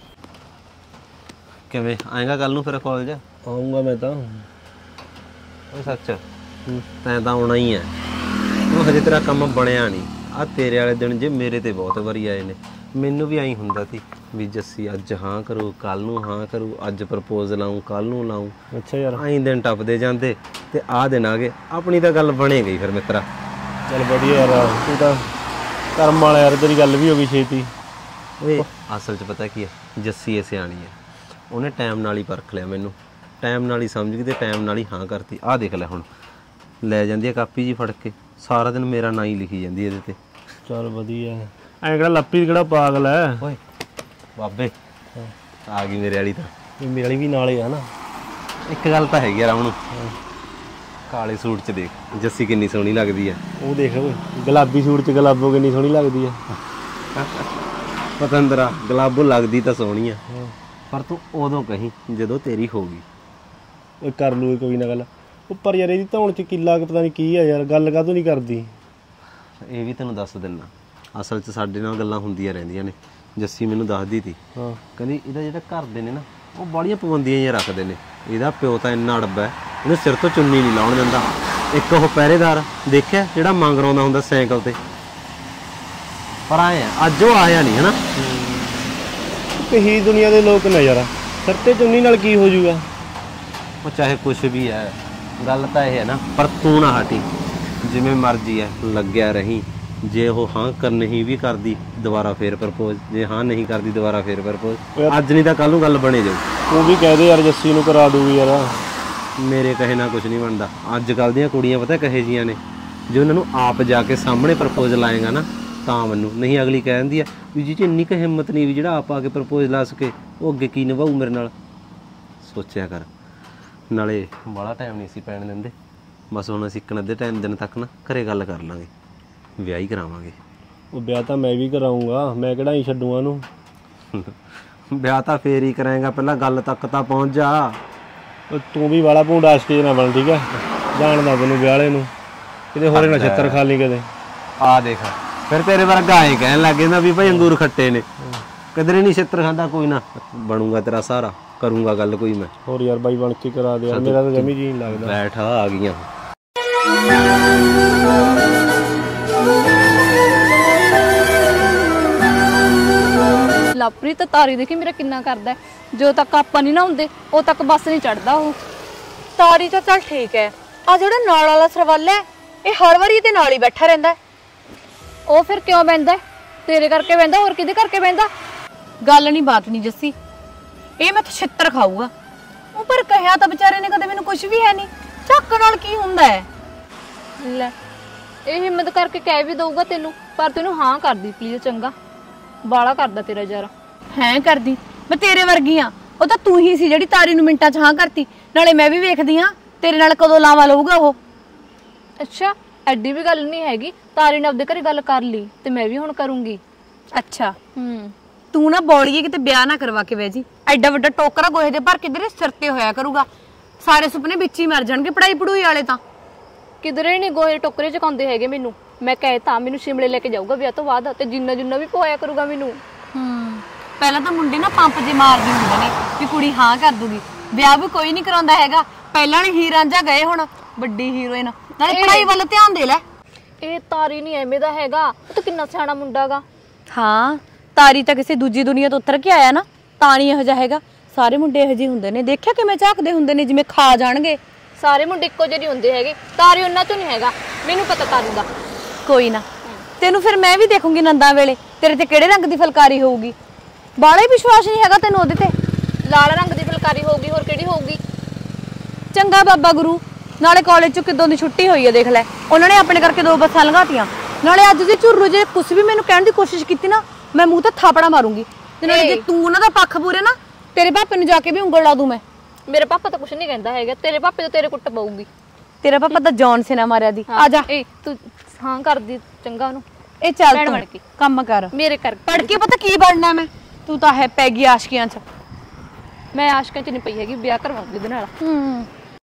ਕਿਵੇਂ ਆਏਗਾ ਕੱਲ ਨੂੰ ਫਿਰ ਕਾਲਜ? ਆਉਂਗਾ ਮੈਂ ਤਾਂ। ਓਏ ਸੱਚ ਤੈਂ ਤਾਂ ਆਉਣਾ ਹੀ ਐ, ਉਹ ਹਜੇ ਤੇਰਾ ਕੰਮ ਬਣਿਆ ਨਹੀਂ। ਆ ਤੇਰੇ ਵਾਲੇ ਦਿਨ ਜੇ ਮੇਰੇ ਤੇ ਬਹੁਤ ਵਾਰੀ ਆਏ ਨੇ, ਮੈਨੂੰ ਵੀ ਆਈ ਹੁੰਦਾ ਸੀ ਵੀ ਜੱਸੀ ਅੱਜ ਹਾਂ ਕਰੂ, ਕੱਲ ਨੂੰ ਹਾਂ ਕਰੂ, ਅੱਜ ਪ੍ਰਪੋਜ਼ ਲਾऊं, ਕੱਲ ਨੂੰ ਲਾऊं। ਅੱਛਾ ਯਾਰ ਆਈ ਦਿਨ ਟੱਪਦੇ ਜਾਂਦੇ ਤੇ ਆਹ ਦਿਨ ਆ ਗਏ, ਆਪਣੀ ਤਾਂ ਗੱਲ ਬਣੇ ਗਈ ਫਿਰ ਮਿੱਤਰਾ। ਚੱਲ ਵਧੀਆ ਯਾਰ, ਤੂੰ ਤਾਂ ਕਰਮ ਵਾਲਾ ਯਾਰ, ਤੇਰੀ ਗੱਲ ਵੀ ਹੋ ਗਈ ਛੇਤੀ। ਓਏ ਅਸਲ 'ਚ ਪਤਾ ਕੀ ਹੈ, ਜੱਸੀ ਐ ਸਿਆਣੀ ਐ, ਉਹਨੇ ਟਾਈਮ ਨਾਲ ਹੀ ਪਰਖ ਲਿਆ ਮੈਨੂੰ, ਟਾਈਮ ਨਾਲ ਹੀ ਸਮਝ ਗਈ ਤੇ ਟਾਈਮ ਨਾਲ ਹੀ ਹਾਂ ਕਰਤੀ। ਆਹ ਦੇਖ ਲੈ ਹੁਣ ਲੈ ਜਾਂਦੀ ਹੈ ਕਾਪੀ ਜੀ ਫੜ ਕੇ, ਸਾਰਾ ਦਿਨ ਮੇਰਾ ਨਾਂ ਹੀ ਲਿਖੀ ਜਾਂਦੀ ਇਹਦੇ ਤੇ। ਚੱਲ ਵਧੀਆ, ਐਂ ਕਿਹੜਾ ਲੱਪੀ ਕਿਹੜਾ ਪਾਗਲ ਐ। ਓਏ ਬਾਬੇ ਆ ਗਈ ਮੇਰੇ ਵਾਲੀ ਤਾਂ। ਇਹ ਮੇਰੇ ਵਾਲੀ ਵੀ ਨਾਲੇ ਆ ਨਾ। ਇੱਕ ਗੱਲ ਤਾਂ ਹੈਗੀ ਯਾਰ, ਹੁਣ ਕਾਲੇ ਸੂਟ 'ਚ ਦੇਖ ਜੱਸੀ ਕਿੰਨੀ ਸੋਹਣੀ ਲੱਗਦੀ ਐ। ਉਹ ਦੇਖ ਓਏ ਗੁਲਾਬੀ ਸੂਟ 'ਚ ਗੁਲਾਬੋ ਕਿੰਨੀ ਸੋਹਣੀ ਲੱਗਦੀ ਐ। ਪਤੰਦਰਾ ਗੁਲਾਬੋ ਲੱਗਦੀ ਤਾਂ ਸੋਹਣੀ ਆ, ਪਰ ਤੂੰ ਉਦੋਂ ਕਹੀਂ ਜਦੋਂ ਤੇਰੀ ਹੋ ਗਈ। ਓਏ ਕਰ ਲੂ ਕੋਈ ਨਾ ਗੱਲ। ਉੱਪਰ ਯਾਰ ਇਹਦੀ ਧੌਣ 'ਚ ਕਿੱਲਾ ਪਤਾ ਨਹੀਂ ਕੀ ਆ ਯਾਰ, ਗੱਲ ਕਾਹਤੋਂ ਨਹੀਂ ਕਰਦੀ। ਇਹ ਵੀ ਤੈਨੂੰ ਦੱਸ ਦਿੰਦਾ, ਅਸਲ 'ਚ ਸਾਡੇ ਨਾਲ ਗੱਲਾਂ ਹੁੰਦੀਆਂ ਰਹਿੰਦੀਆਂ ਨੇ। ਜੱਸੀ ਮੈਨੂੰ ਦੱਸਦੀ ਤੀ, ਹਾਂ ਕਹਿੰਦੀ ਇਹਦਾ ਜਿਹੜਾ ਘਰ ਦੇ ਨੇ ਨਾ ਉਹ ਬਾਹਲੀਆਂ ਪਾਬੰਦੀਆਂ ਜਿਹੀਆਂ ਰੱਖਦੇ ਨੇ। ਇਹਦਾ ਪਿਓ ਤਾਂ ਇੰਨਾ ਅੜਬਾ, ਇਹਨੂੰ ਸਿਰ ਤੋਂ ਚੁੰਨੀ ਨਹੀਂ ਲਾਉਣ ਦਿੰਦਾ। ਇੱਕ ਉਹ ਪਹਿਰੇਦਾਰ ਦੇਖਿਆ ਜਿਹੜਾ ਮੰਗਰਾਉਂਦਾ ਹੁੰਦਾ ਸਾਈਕਲ ਤੇ, ਪਰ ਆਏ ਆ ਅੱਜ ਉਹ ਆਇਆ ਨਹੀਂ ਹਨਾ। ਕਹੀ ਦੁਨੀਆ ਦੇ ਲੋਕ ਨੇ ਯਾਰ, ਸਿਰ ਤੇ ਚੁੰਨੀ ਨਾਲ ਕੀ ਹੋ ਜਾਊਗਾ। ਉਹ ਚਾਹੇ ਕੁਛ ਵੀ ਹੈ, ਗੱਲ ਤਾਂ ਇਹ ਹੈ ਨਾ, ਪਰ ਤੂੰ ਨਾ ਹਟੀ, ਜਿਵੇਂ ਮਰਜ਼ੀ ਹੈ ਲੱਗਿਆ ਰਹੀ। ਜੇ ਉਹ ਹਾਂ ਕਰ ਨਹੀਂ ਵੀ ਕਰਦੀ ਦੁਬਾਰਾ ਫੇਰ ਪ੍ਰਪੋਜ਼, ਜੇ ਹਾਂ ਨਹੀਂ ਕਰਦੀ ਦੁਬਾਰਾ ਫੇਰ ਪ੍ਰਪੋਜ਼। ਅੱਜ ਨਹੀਂ ਤਾਂ ਕੱਲ ਨੂੰ ਗੱਲ ਬਣੇ ਜਾਊ। ਤੂੰ ਵੀ ਕਹਿ ਦੇ ਯਾਰ ਜੱਸੀ ਨੂੰ ਕਰਾ ਦੂਗੀ ਯਾਰ। ਮੇਰੇ ਕਹੇ ਨਾਲ ਕੁਝ ਨਹੀਂ ਬਣਦਾ। ਅੱਜ ਕੱਲ ਦੀਆਂ ਕੁੜੀਆਂ ਪਤਾ ਕਹੇ ਜੀਆਂ ਨੇ, ਜੇ ਉਹਨਾਂ ਨੂੰ ਆਪ ਜਾ ਕੇ ਸਾਹਮਣੇ ਪ੍ਰਪੋਜ਼ ਲਾਏਗਾ ਨਾ ਤਾਂ ਮੈਨੂੰ, ਨਹੀਂ ਅਗਲੀ ਕਹਿ ਦਿੰਦੀ ਆ ਵੀ ਜੀ 'ਚ ਇੰਨੀ ਕੁ ਹਿੰਮਤ ਨਹੀਂ ਵੀ ਜਿਹੜਾ ਆਪ ਆ ਕੇ ਪ੍ਰਪੋਜ਼ ਲਾ ਸਕੇ, ਉਹ ਅੱਗੇ ਕੀ ਨਿਭਾਊ ਮੇਰੇ ਨਾਲ। ਸੋਚਿਆ ਕਰ। ਨਾਲੇ ਬੜਾ ਟਾਈਮ ਨਹੀਂ ਸੀ ਪੈਣ ਦਿੰਦੇ, ਬਸ ਹੁਣ ਅਸੀਂ ਇੱਕ ਅੱਧੇ ਟਾਈਮ ਦਿਨ ਤੱਕ ਨਾ ਘਰੇ ਗੱਲ ਕਰ ਲਾਂਗੇ, ਵਿਆਹ ਹੀ ਕਰਾਵਾਂਗੇ। ਉਹ ਵਿਆਹ ਤਾਂ ਮੈਂ ਵੀ ਕਰਾਉਂਗਾ, ਮੈਂ ਕਿਹੜਾ ਹੀ ਛੱਡੂਆਂ ਨੂੰ। ਵਿਆਹ ਤਾਂ ਫੇਰ ਹੀ ਕਰਾਂਗਾ, ਪਹਿਲਾਂ ਗੱਲ ਤੱਕ ਤਾਂ ਪਹੁੰਚ ਜਾ। ਉਹ ਤੂੰ ਵੀ ਵਾਲਾ ਭੂੰਡਾ ਸਟੇਜ ਨਾ ਬਣ, ਠੀਕ ਹੈ? ਜਾਣਦਾ ਤੈਨੂੰ ਵਿਆਹ ਵਾਲੇ ਨੂੰ, ਕਿਤੇ ਹੋਰੇ ਨਾ ਛੱਤਰ ਖਾ ਲਈ ਕਦੇ। ਆ ਦੇਖ ਫਿਰ ਤੇਰੇ ਵਰਗਾ ਐ ਕਹਿਣ ਲੱਗ ਜਾਂਦਾ ਵੀ ਭਾਈ ਅੰਗੂਰ ਖੱਟੇ ਨੇ, ਕਿਧਰੇ ਨਹੀਂ ਛਿੱਤਰ ਖਾਂਦਾ। ਕੋਈ ਨਾ ਬਣੂਗਾ ਤੇਰਾ ਸਾਰਾ, ਕਰੂੰਗਾ ਗੱਲ ਕੋਈ ਮੈਂ। ਹੋਰ ਯਾਰ ਬਾਈ ਬਣ ਕੇ ਕਰਾ ਦੇ ਯਾਰ, ਮੇਰਾ ਤਾਂ ਜਮੀ ਜੀ ਨਹੀਂ ਲੱਗਦਾ। ਬੈਠ ਆ ਗਈਆਂ ਲਾਪਰੀ ਤਾਂ ਤਾਰੀ ਦੇਖੀ ਮੇਰਾ ਕਿੰਨਾ ਕਰਦਾ, ਜੋ ਤੱਕ ਆਪਾਂ ਨਹੀਂ ਨਾ ਹੁੰਦੇ ਉਹ ਤੱਕ ਬੱਸ ਨਹੀਂ ਚੜਦਾ ਉਹ। ਤਾਰੀ ਤਾਂ ਚੱਲ ਠੀਕ ਹੈ, ਆ ਜਿਹੜਾ ਨਾਲ ਵਾਲਾ ਸਰਵਲ ਹੈ ਇਹ ਹਰ ਵਾਰੀ ਇਹਦੇ ਨਾਲ ਹੀ ਬੈਠਾ ਰਹਿੰਦਾ ਹੈ। ਉਹ ਫਿਰ ਕਿਉਂ ਬੈਂਦਾ ਤੇਰੇ ਕਰਕੇ ਬੈਂਦਾ ਹੋਰ ਕਿਹਦੇ ਕਰਕੇ ਬੈਂਦਾ ਗੱਲ ਨਹੀਂ ਬਾਤ ਨਹੀਂ ਜੱਸੀ, ਇਹ ਮੈਂ ਤਾਂ ਛਿੱਤਰ ਖਾਊਗਾ। ਉਹ ਪਰ ਕਹਿਆ ਤਾਂ ਵਿਚਾਰੇ ਨੇ ਕਦੇ ਮੈਨੂੰ ਕੁਝ ਵੀ ਹੈ ਨਹੀਂ। ਚੱਕ ਨਾਲ ਕੀ ਹੁੰਦਾ ਹੈ? ਲੈ ਇਹ ਹਿੰਮਤ ਕਰਕੇ ਕਹਿ ਵੀ ਦਊਗਾ ਤੈਨੂੰ, ਪਰ ਤੈਨੂੰ ਹਾਂ ਕਰਦੀ ਪਲੀਜ਼ ਚੰਗਾ। ਬਾਲਾ ਕਰਦਾ ਤੇਰਾ ਯਾਰ। ਹੈ ਕਰਦੀ ਮੈਂ ਤੇਰੇ ਵਰਗੀ ਆ। ਉਹ ਤਾਂ ਤੂੰ ਹੀ ਸੀ ਜਿਹੜੀ ਤਾਰੀ ਨੂੰ ਮਿੰਟਾਂ 'ਚ ਹਾਂ ਕਰਤੀ। ਨਾਲੇ ਮੈਂ ਵੀ ਵੇਖਦੀ ਆ ਤੇਰੇ ਨਾਲ ਕਦੋਂ ਲਾਵਾ ਲਊਗਾ ਉਹ। ਅੱਛਾ ਐਡੀ ਵੀ ਗੱਲ ਨਹੀਂ ਹੈਗੀ, ਤਾਰੀ ਨੇ ਆਪਦੇ ਘਰੇ ਗੱਲ ਕਰ ਲਈ ਤੇ ਮੈਂ ਵੀ ਹੁਣ ਕਰੂੰਗੀ। ਅੱਛਾ ਹੂੰ ਤੂੰ ਨਾ ਬੋਲੀਏ ਕਿਤੇ ਵਿਆਹ ਨਾ ਕਰਵਾ ਕੇ ਵੇ ਜੀ। ਐਡਾ ਵੱਡਾ ਟੋਕਰਾ ਗੋਹੇ ਦੇ ਭਰ ਕਿਧਰੇ ਸਿਰ ਤੇ ਹੋਇਆ ਕਰੂਗਾ। ਸਾਰੇ ਸੁਪਨੇ ਵਿੱਚ ਹੀ ਮਰ ਜਾਣਗੇ ਪੜਾਈ ਪੜੂਈ ਵਾਲੇ ਤਾਂ। ਕਿਧਰੇ ਨਹੀਂ ਗੋਹੇ ਟੋਕਰੇ ਚਕਾਉਂਦੇ ਹੈਗੇ ਮੈਨੂੰ। ਮੈਂ ਕਹੇ ਤਾਂ ਮੈਨੂੰ ਸ਼ਿਮਲੇ ਲੈ ਕੇ ਜਾਊਗਾ ਵਿਆਹ ਤੋਂ ਬਾਅਦ ਤੇ ਜਿੰਨਾ ਜਿੰਨਾ ਵੀ ਪਵਾਇਆ ਕਰੂਗਾ ਮੈਨੂੰ। ਹੂੰ ਪਹਿਲਾਂ ਤਾਂ ਮੁੰਡੇ ਨਾ ਪੰਪ ਜੇ ਮਾਰਦੇ ਹੁੰਦੇ ਨੇ ਵੀ ਕੁੜੀ ਹਾਂ ਕਰ ਦੂਗੀ। ਵਿਆਹ ਵੀ ਕੋਈ ਨਹੀਂ ਕਰਾਉਂਦਾ ਹੈਗਾ। ਪਹਿਲਾਂ ਨੇ ਹੀਰ ਰਾਂਝਾ ਗਏ, ਹੁਣ ਵੱਡੀ ਹੀਰੋਇਨ। ਨਾਲੇ ਪੜਾਈ ਵੱਲ ਧਿਆਨ ਦੇ ਲੈ। ਇਹ ਤਾਰੀ ਨਹੀਂ ਐਵੇਂ ਦਾ ਹੈਗਾ, ਉਹ ਤਾਂ ਕਿੰਨਾ ਸਿਆਣਾ ਮੁੰਡਾਗਾ। ਹਾਂ ਤਾਰੀ ਤਾਂ ਕਿਸੇ ਦੂਜੀ ਦੁਨੀਆ ਤੋਂ ਉਤਰ ਕੇ ਆਇਆ ਨਾ, ਤਾਂ ਨਹੀਂ ਇਹੋ ਜਿਹਾ ਹੈਗਾ। ਸਾਰੇ ਮੁੰਡੇ ਇਹੋ ਜਿਹੇ ਹੁੰਦੇ ਨੇ। ਦੇਖਿਆ ਕਿਵੇਂ ਝਾਕਦੇ ਹੁੰਦੇ ਨੇ ਜਿਵੇਂ ਖਾ ਜਾਣਗੇ। ਸਾਰੇ ਮੁੰਡੇ ਇੱਕੋ ਜਿਹੇ ਹੁੰਦੇ ਹੈਗੇ। ਤਾਰੀ ਉਹਨਾਂ ਚੋਂ ਨਹੀਂ ਹੈਗਾ, ਮੈਨੂੰ ਪਤਾ ਤਾਰੀ ਦਾ। ਕੋਈ ਨਾ ਤੈਨੂੰ ਫਿਰ ਮੈਂ ਵੀ ਦੇਖੂੰਗੀ ਨੰਦਾਂ ਵੇਲੇ ਤੇਰੇ ਤੇ ਕਿਹੜੇ ਰੰਗ ਦੀ ਫੁਲਕਾਰੀ ਹੋਊਗੀ। ਬਾਲਾ ਹੀ ਵਿਸ਼ਵਾਸ ਨਹੀਂ ਹੈਗਾ ਤੈਨੂੰ ਉਹਦੇ ਤੇ। ਲਾਲ ਰੰਗ ਦੀ ਫੁਲਕਾਰੀ ਹੋਊਗੀ, ਹੋਰ ਕਿਹੜੀ ਹੋਊਗੀ। ਚੰਗਾ ਬਾਬਾ ਗੁਰੂ, ਨਾਲੇ ਕਾਲਜ ਚੋਂ ਕਿਦੋਂ ਦੀ ਛੁੱਟੀ ਹੋਈ ਹੈ ਦੇਖ ਲੈ। ਉਹਨਾਂ ਨੇ ਆਪਣੇ ਕਰਕੇ ਦੋ ਬੱਸਾਂ ਲੰਘਾਤੀਆਂ। ਨਾਲੇ ਅੱਜ ਦੀ ਝੁਰਰੂ ਜੇ ਕੁਛ ਵੀ ਮੈਨੂੰ ਕਹਿਣ ਦੀ ਕੋਸ਼ਿਸ਼ ਕੀਤੀ ਨਾ, ਮੈਂ ਮੂੰਹ ਤੇ ਥਾਪੜਾ ਮਾਰੂੰਗੀ। ਤੇ ਨਾਲੇ ਜੇ ਤੂੰ ਉਹਨਾਂ ਦਾ ਪੱਖ ਪੂਰੇ ਨਾ, ਤੇਰੇ ਪਾਪੇ ਨੂੰ ਜਾ ਕੇ ਵੀ ਉਂਗਲ ਲਾ ਦੂੰ ਮੈਂ। ਮੇਰੇ ਪਾਪਾ ਤਾਂ ਕੁਛ ਨਹੀਂ ਕਹਿੰਦਾ ਹੈਗਾ। ਤੇਰੇ ਪਾਪੇ ਤੋਂ ਤੇਰੇ ਕੁੱਟ ਪਊਗੀ। ਤੇਰਾ ਪਾਪਾ ਤਾਂ ਜੌਨ ਸਿਨਾ ਮਾਰਿਆ ਦੀ। ਆ ਜਾ ਏ ਤੂੰ ਹਾਂ ਕਰਦੀ ਚੰਗਾ ਉਹਨੂੰ। ਇਹ ਚੱਲ ਤੂੰ ਕੰਮ ਕਰ। ਮੇਰੇ ਕਰ ਪੜ ਕੇ ਪਤਾ ਕੀ ਬਣਨਾ ਮੈਂ। ਤੂੰ ਤਾਂ ਹੈ ਪੈ ਗਈ ਆਸ਼ਕੀਆਂ 'ਚ। ਮੈਂ ਆਸ਼ਕਾਂ 'ਚ ਨਹੀਂ ਪਈ ਹੈਗੀ, ਵਿਆਹ ਕਰਵਾਉਂਗੀ ਉਹਦੇ ਨਾਲ। ਹੂੰ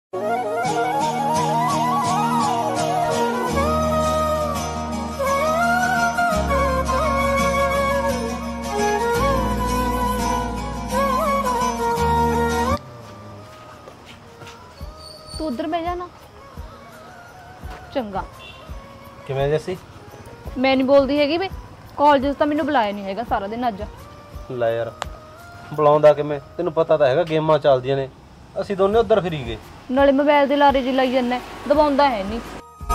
ਤੂੰ ਉਧਰ ਬਹਿ ਜਾ ਨਾ। ਚੰਗਾ ਕਿਵੇਂ ਜੱਸੀ? ਮੈਂ ਨਹੀਂ ਬੋਲਦੀ ਹੈਗੀ ਵੇ। ਕਾਲਜ ਤਾਂ ਮੈਨੂੰ ਬੁਲਾਇਆ ਨਹੀਂ ਹੈਗਾ ਸਾਰਾ ਦਿਨ ਅੱਜ। ਲੈ ਯਾਰ ਬੁਲਾਉਂਦਾ ਕਿਵੇਂ? ਤੈਨੂੰ ਪਤਾ ਤਾਂ ਹੈਗਾ ਗੇਮਾਂ ਚੱਲਦੀਆਂ ਨੇ, ਅਸੀਂ ਦੋਨੇ ਉੱਧਰ ਫਿਰੀ ਗਏ। ਨਾਲੇ ਮੋਬਾਈਲ ਦੇ ਲਾਰੇ ਜੀ ਲਾਈ ਜਾਂਦਾ, ਦਬਾਉਂਦਾ ਹੈ ਨਹੀਂ।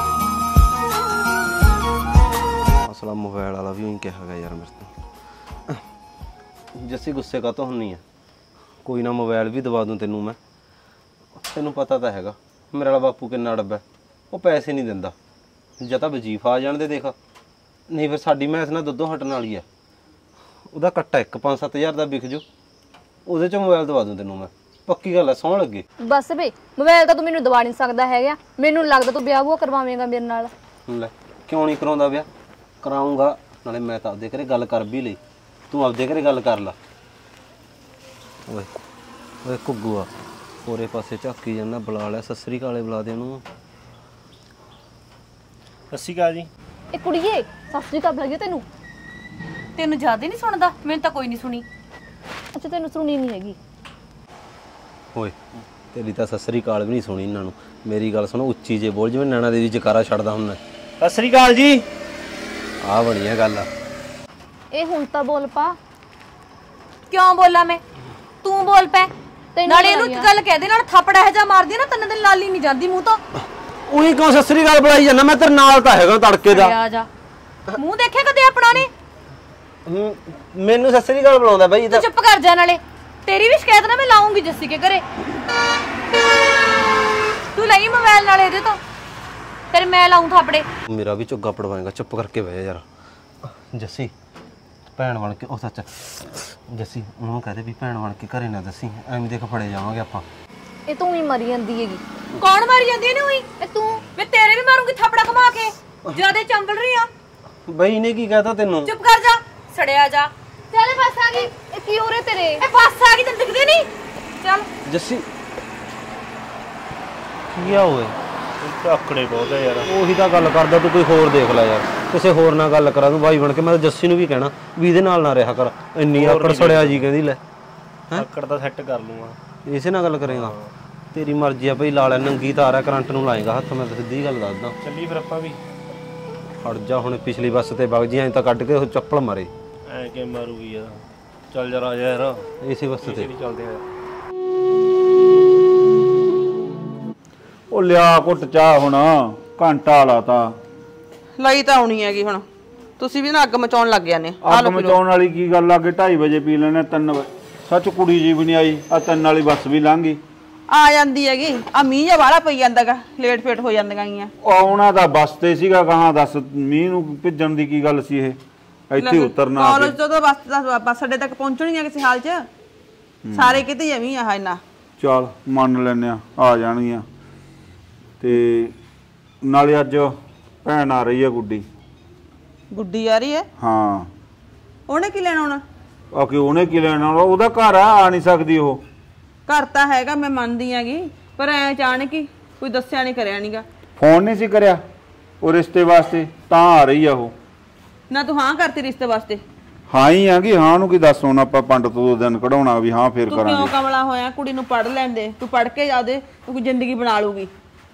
ਅਸਲਾ ਮੋਬਾਈਲ ਵਾਲਾ ਵੀ ਉਹੀ ਕਿਹਾ ਗਿਆ ਯਾਰ ਮੇਰੇ ਤੋਂ। ਜੱਸੀ ਗੁੱਸੇ ਕਾਹਤੋਂ ਹੁੰਨੀ ਆ? ਕੋਈ ਨਾ ਮੋਬਾਈਲ ਵੀ ਦਵਾ ਦੂੰ ਤੈਨੂੰ ਮੈਂ। ਤੈਨੂੰ ਪਤਾ ਤਾਂ ਹੈਗਾ ਮੇਰੇ ਵਾਲਾ ਬਾਪੂ ਕਿੰਨਾ ਡੱਬਾ, ਉਹ ਪੈਸੇ ਨਹੀਂ ਦਿੰਦਾ। ਜਾਂ ਤਾਂ ਵਜੀਫਾ ਆ ਜਾਣ ਦੇ ਦੇਖ, ਨਹੀਂ ਫਿਰ ਸਾਡੀ ਮੈਸ ਨਾਲ ਦੁੱਧੋਂ ਹਟਣ ਵਾਲੀ ਆ। ਉਹਦਾ ਕੱਟਾ ਇੱਕ ਪੰਜ ਸੱਤ ਹਜ਼ਾਰ ਦਾ ਵਿਕ ਜੂ, ਉਹਦੇ ਚੋਂ ਮੋਬਾਈਲ ਦਵਾ ਦੂੰ ਤੈਨੂੰ ਮੈਂ। ਪੱਕੀ ਗੱਲ ਹੈ, ਸੌਣ ਲੱਗੇ। ਬਸ ਵੇ ਮੋਬਾਈਲ ਤਾਂ ਤੂੰ ਮੈਨੂੰ ਦਵਾ ਨਹੀਂ ਸਕਦਾ ਹੈਗਾ। ਮੈਨੂੰ ਲੱਗਦਾ ਤੂੰ ਵਿਆਹ ਵੂਆ ਕਰਵਾਵੇਂਗਾ ਮੇਰੇ ਨਾਲ। ਲੈ ਕਿਉਂ ਨਹੀਂ ਕਰਾਉਂਦਾ ਵਿਆਹ? ਕਰਾਉਂਗਾ। ਨਾਲੇ ਮੈਂ ਤਾਂ ਆਪਦੇ ਘਰੇ ਗੱਲ ਕਰ ਵੀ ਲਈ, ਤੂੰ ਆਪਦੇ ਘਰੇ ਗੱਲ ਕਰ ਲਾ। ਓਏ ਓਏ ਘੁੱਗੂ ਆ ਹੋਰੇ ਪਾਸੇ ਝਾਕੀ ਜਾਂਦਾ। ਬੁਲਾ ਲਿਆ, ਸਤਿ ਸ੍ਰੀ ਅਕਾਲ ਬੁਲਾ ਦੇ ਉਹਨੂੰ। ਸਤਿ ਸ਼੍ਰੀ ਅਕਾਲ ਜੀ। ਇਹ ਕੁੜੀਏ ਸਤਿ ਸ੍ਰੀ ਅਕਾਲ ਲੱਗੀ ਤੈਨੂੰ? ਤੈਨੂੰ ਜ਼ਿਆਦਾ ਨਹੀਂ ਸੁਣਦਾ? ਮੈਨੂੰ ਤਾਂ ਕੋਈ ਨਹੀਂ ਸੁਣੀ। ਅੱਛਾ ਤੈਨੂੰ ਸੁਣੀ ਨਹੀਂ ਹੈਗੀ। ਓਏ ਤੇਰੀ ਤਾਂ ਸਤਿ ਸ੍ਰੀ ਅਕਾਲ ਵੀ ਨਹੀਂ ਸੁਣੀ ਇਹਨਾਂ ਨੂੰ। ਮੇਰੀ ਗੱਲ ਸੁਣੋ, ਉੱਚੀ ਜੇ ਬੋਲ ਜਿਵੇਂ ਨੈਣਾ ਦੇਵੀ ਜਕਾਰਾ ਛੱਡਦਾ ਹੁੰਦਾ। ਸਤਿ ਸ਼੍ਰੀ ਅਕਾਲ ਜੀ। ਆਹ ਬਣੀਆ ਗੱਲ ਆ। ਇਹ ਹੁਣ ਤਾਂ ਬੋਲ ਪਾ। ਕਿਉਂ ਬੋਲਾਂ ਮੈਂ? ਤੂੰ ਬੋਲ ਪੈ। ਨਾਲੇ ਇਹਨੂੰ ਇੱਕ ਗੱਲ ਕਹਿ ਦੇ, ਨਾਲ ਥਾਪੜਾ ਇਹ ਜਾ ਮਾਰਦੀ ਨਾ ਤਿੰਨ ਦਿਨ ਲਾਲੀ ਨਹੀਂ ਜਾਂਦੀ ਮੂੰਹ ਤੋਂ। ਉਹੀ ਕਿਉਂ ਸਤਿ ਸ੍ਰੀ ਅਕਾਲ ਬੁਲਾਈ ਜਾਂਦਾ? ਮੈਂ ਤੇਰੇ ਨਾਲ ਤਾਂ ਹੈਗਾ ਤੜਕੇ ਦਾ। ਆ ਜਾ ਮੂੰਹ ਦੇਖਿਆ ਕਦੇ ਆਪਣਾ ਨੇ? ਮੈਨੂੰ ਸਤਿ ਸ੍ਰੀ ਅਕਾਲ ਬੁਲਾਉਂਦਾ ਬਾਈ। ਤੂੰ ਚੁੱਪ ਕਰ ਜਾ। ਨਾਲੇ ਤੇਰੀ ਵੀ ਸ਼ਿਕਾਇਤ ਨਾ ਮੈਂ ਲਾਉਂਗੀ ਜੱਸੀ ਕੇ ਘਰੇ। ਤੂੰ ਲਈ ਮੋਬਾਈਲ ਨਾਲੇ ਇਹਦੇ ਤੋਂ, ਫਿਰ ਮੈਂ ਲਾਉਂ ਥਾਪੜੇ। ਮੇਰਾ ਵੀ ਝੁੱਗਾ ਪੜਵਾਏਗਾ। ਚੁੱਪ ਕਰਕੇ ਬਹਿ ਜਾ ਯਾਰ। ਜੱਸੀ ਭੈਣ ਬਣ ਕੇ, ਉਹ ਸੱਚ ਜੱਸੀ ਉਹਨੂੰ ਕਹਦੇ ਵੀ ਭੈਣ ਬਣ ਕੇ ਘਰੇ ਨਾ ਦੱਸੀ, ਐਵੇਂ ਦੇਖ ਫੜੇ ਜਾਵਾਂਗੇ ਆਪਾਂ। ਇਹ ਤੂੰ ਹੀ ਮਰੀ ਜਾਂਦੀ ਹੈਗੀ। ਕੌਣ ਮਾਰੀ ਜਾਂਦੀ ਇਹਨੂੰ? ਹੀ ਇਹ ਤੂੰ। ਮੈਂ ਤੇਰੇ ਵੀ ਮਾਰੂੰਗੀ ਥਾਪੜਾ ਘੁਮਾ ਕੇ। ਜਿਆਦੇ ਚੰਬਲ ਰਹੀ ਆ। ਬਈ ਨੇ ਕੀ ਕਹਤਾ ਤੈਨੂੰ? ਚੁੱਪ ਕਰ ਜਾ, ਸੜਿਆ ਜਾ। ਚੱਲ ਬਸ ਆ ਗਈ। ਇਹ ਕੀ ਹੋ ਰਿਹਾ ਤੇਰੇ? ਇਹ ਬੱਸ ਆ ਗਈ, ਤੈਨੂੰ ਦਿਖਦੀ ਨਹੀਂ? ਚੱਲ ਜੱਸੀ ਕੀ ਆ ਓਏ? ਆਕੜੇ ਬਹੁਤ ਹੈ ਯਾਰ। ਉਹੀ ਤਾਂ ਗੱਲ ਕਰਦਾ, ਤੂੰ ਕੋਈ ਹੋਰ ਦੇਖ ਲੈ ਯਾਰ। ਕਿਸੇ ਹੋਰ ਨਾਲ ਗੱਲ ਕਰਾ ਤੂੰ ਬਾਈ ਬਣ ਕੇ। ਮੈਂ ਤਾਂ ਜੱਸੀ ਨੂੰ ਵੀ ਕਹਿਣਾ ਵੀ ਇਹਦੇ ਨਾਲ ਨਾ ਰਿਹਾ ਕਰ। ਇੰਨੀ ਆਕੜ ਸੜਿਆ ਜੀ ਕਹਿੰਦੀ। ਲੈ ਆਕੜ ਤਾਂ ਸੈੱਟ ਕਰ ਲੂੰਗਾ। ਇਸੇ ਨਾਲ ਗੱਲ ਕਰੇਗਾ? ਤੇਰੀ ਮਰਜ਼ੀ ਆ ਭਾਈ। ਲਾ ਲੈ, ਨੰਗੀ ਤਾਰ ਆ, ਕਰੰਟ ਨੂੰ ਲਾਏਗਾ ਹੱਥ। ਮੈਂ ਤਾਂ ਸਿੱਧੀ ਗੱਲ ਦੱਸਦਾ। ਚੱਲੀ ਫਿਰ ਆਪਾਂ ਵੀ। ਹਟ ਜਾ ਹੁਣ, ਪਿਛਲੀ ਬੱਸ ਤੇ ਵਗ ਜੀ। ਐਂ ਤਾਂ ਕੱਢ ਕੇ ਉਹ ਚੱਪਲ ਮਾਰੇ। ਐ ਕਿ ਮਾਰੂਗੀ ਯਾਰ। ਚੱਲ ਜਰਾ ਆ ਜਾ ਯਾਰ, ਇਸੇ ਬੱਸ ਤੇ ਚੱਲਦੇ ਆ। ਉਹ ਲਿਆ ਘੁੱਟ ਚਾਹ ਹੁਣ, ਘੰਟਾ ਲਾਤਾ। ਲਈ ਤਾਂ ਆਉਣੀ ਹੈਗੀ ਹੁਣ। ਤੁਸੀਂ ਵੀ ਨਾ ਅੱਗ ਮਚਾਉਣ ਲੱਗ ਜਾਂਦੇ ਅੱਗ ਮਚਾਉਣ ਵਾਲੀ ਕੀ ਗੱਲ ਆ? ਅੱਗੇ ਢਾਈ ਵਜੇ ਪੀ ਲੈਣੇ, ਤਿੰਨ ਵਜੇ ਸੱਚ ਕੁੜੀ ਜੀ ਵੀ ਨਹੀਂ ਆਈ, ਆ ਤਿੰਨ ਵਾਲੀ ਬੱਸ ਵੀ ਲੰਘ ਗਈ। ਆ ਜਾਂਦੀ ਹੈਗੀ ਆ, ਮੀਂਹ ਜਿਹਾ ਵਾਲਾ ਪਈ ਜਾਂਦਾਗਾ, ਲੇਟ ਫੇਟ ਹੋ ਜਾਂਦੀਆਂ ਗੀਆਂ। ਆਉਣਾ ਤਾਂ ਬੱਸ ਤੇ ਸੀਗਾ, ਕਹਾਂ ਦੱਸ ਮੀਂਹ ਨੂੰ ਭਿੱਜਣ ਦੀ ਕੀ ਗੱਲ ਸੀ? ਇਹ ਇੱਥੇ ਉਤਰਨਾ ਕਾਲਜ ਤੋਂ ਤਾਂ ਬੱਸ ਬੱਸ ਅੱਡੇ ਤੱਕ ਪਹੁੰਚਣੀਆਂ ਕਿਸੇ ਹਾਲ 'ਚ, ਸਾਰੇ ਕਿਤੇ ਐਵੇਂ ਆ ਇੰਨਾ। ਚੱਲ ਮੰਨ ਲੈਨੇ ਆ, ਆ ਜਾਣਗੀਆਂ। ਤੇ ਨਾਲੇ ਅੱਜ ਭੈਣ ਆ ਰਹੀ ਹੈ ਗੁੱਡੀ। ਗੁੱਡੀ ਆ ਰਹੀ ਹੈ? ਹਾਂ। ਉਹਨੇ ਕੀ ਲੈਣਾ ਹੁਣ? ਆ ਕਿ ਉਹਨੇ ਕੀ ਲੈਣਾ? ਉਹਦਾ ਘਰ ਆ, ਆ ਨਹੀਂ ਸਕਦੀ ਉਹ। ਘਰ ਤਾਂ ਹੈਗਾ, ਮੈਂ ਮੰਨਦੀ ਹੈਗੀ, ਪਰ ਐ ਅਚਾਨਕ ਹੀ ਕੋਈ ਦੱਸਿਆ ਨਹੀਂ ਕਰਿਆ ਨਹੀਂਗਾ। ਫੋਨ ਨਹੀਂ ਸੀ ਕਰਿਆ ਉਹ ਰਿਸ਼ਤੇ ਵਾਸਤੇ, ਤਾਂ ਆ ਰਹੀ ਆ ਉਹ। ਨਾ ਤੂੰ ਹਾਂ ਕਰਤੀ ਰਿਸ਼ਤੇ ਵਾਸਤੇ? ਹਾਂ ਹੀ ਆਂਗੀ, ਹਾਂ ਨੂੰ ਕੀ ਦੱਸ ਹੁਣ ਆਪਾਂ ਪੰਡ ਤੋਂ ਦੋ ਦਿਨ ਕਢਾਉਣਾ ਵੀ ਹਾਂ ਫੇਰ ਤੂੰ ਕਰਾਂਗੇ। ਕਿਉਂ ਕਮਲਾ ਹੋਇਆ? ਕੁੜੀ ਨੂੰ ਪੜ੍ਹ ਲੈਣ ਦੇ, ਤੂੰ ਪੜ੍ਹ ਕੇ ਜਾ ਦੇ, ਤੂੰ ਕੋਈ ਜ਼ਿੰਦਗੀ ਬਣਾ ਲੂਗੀ।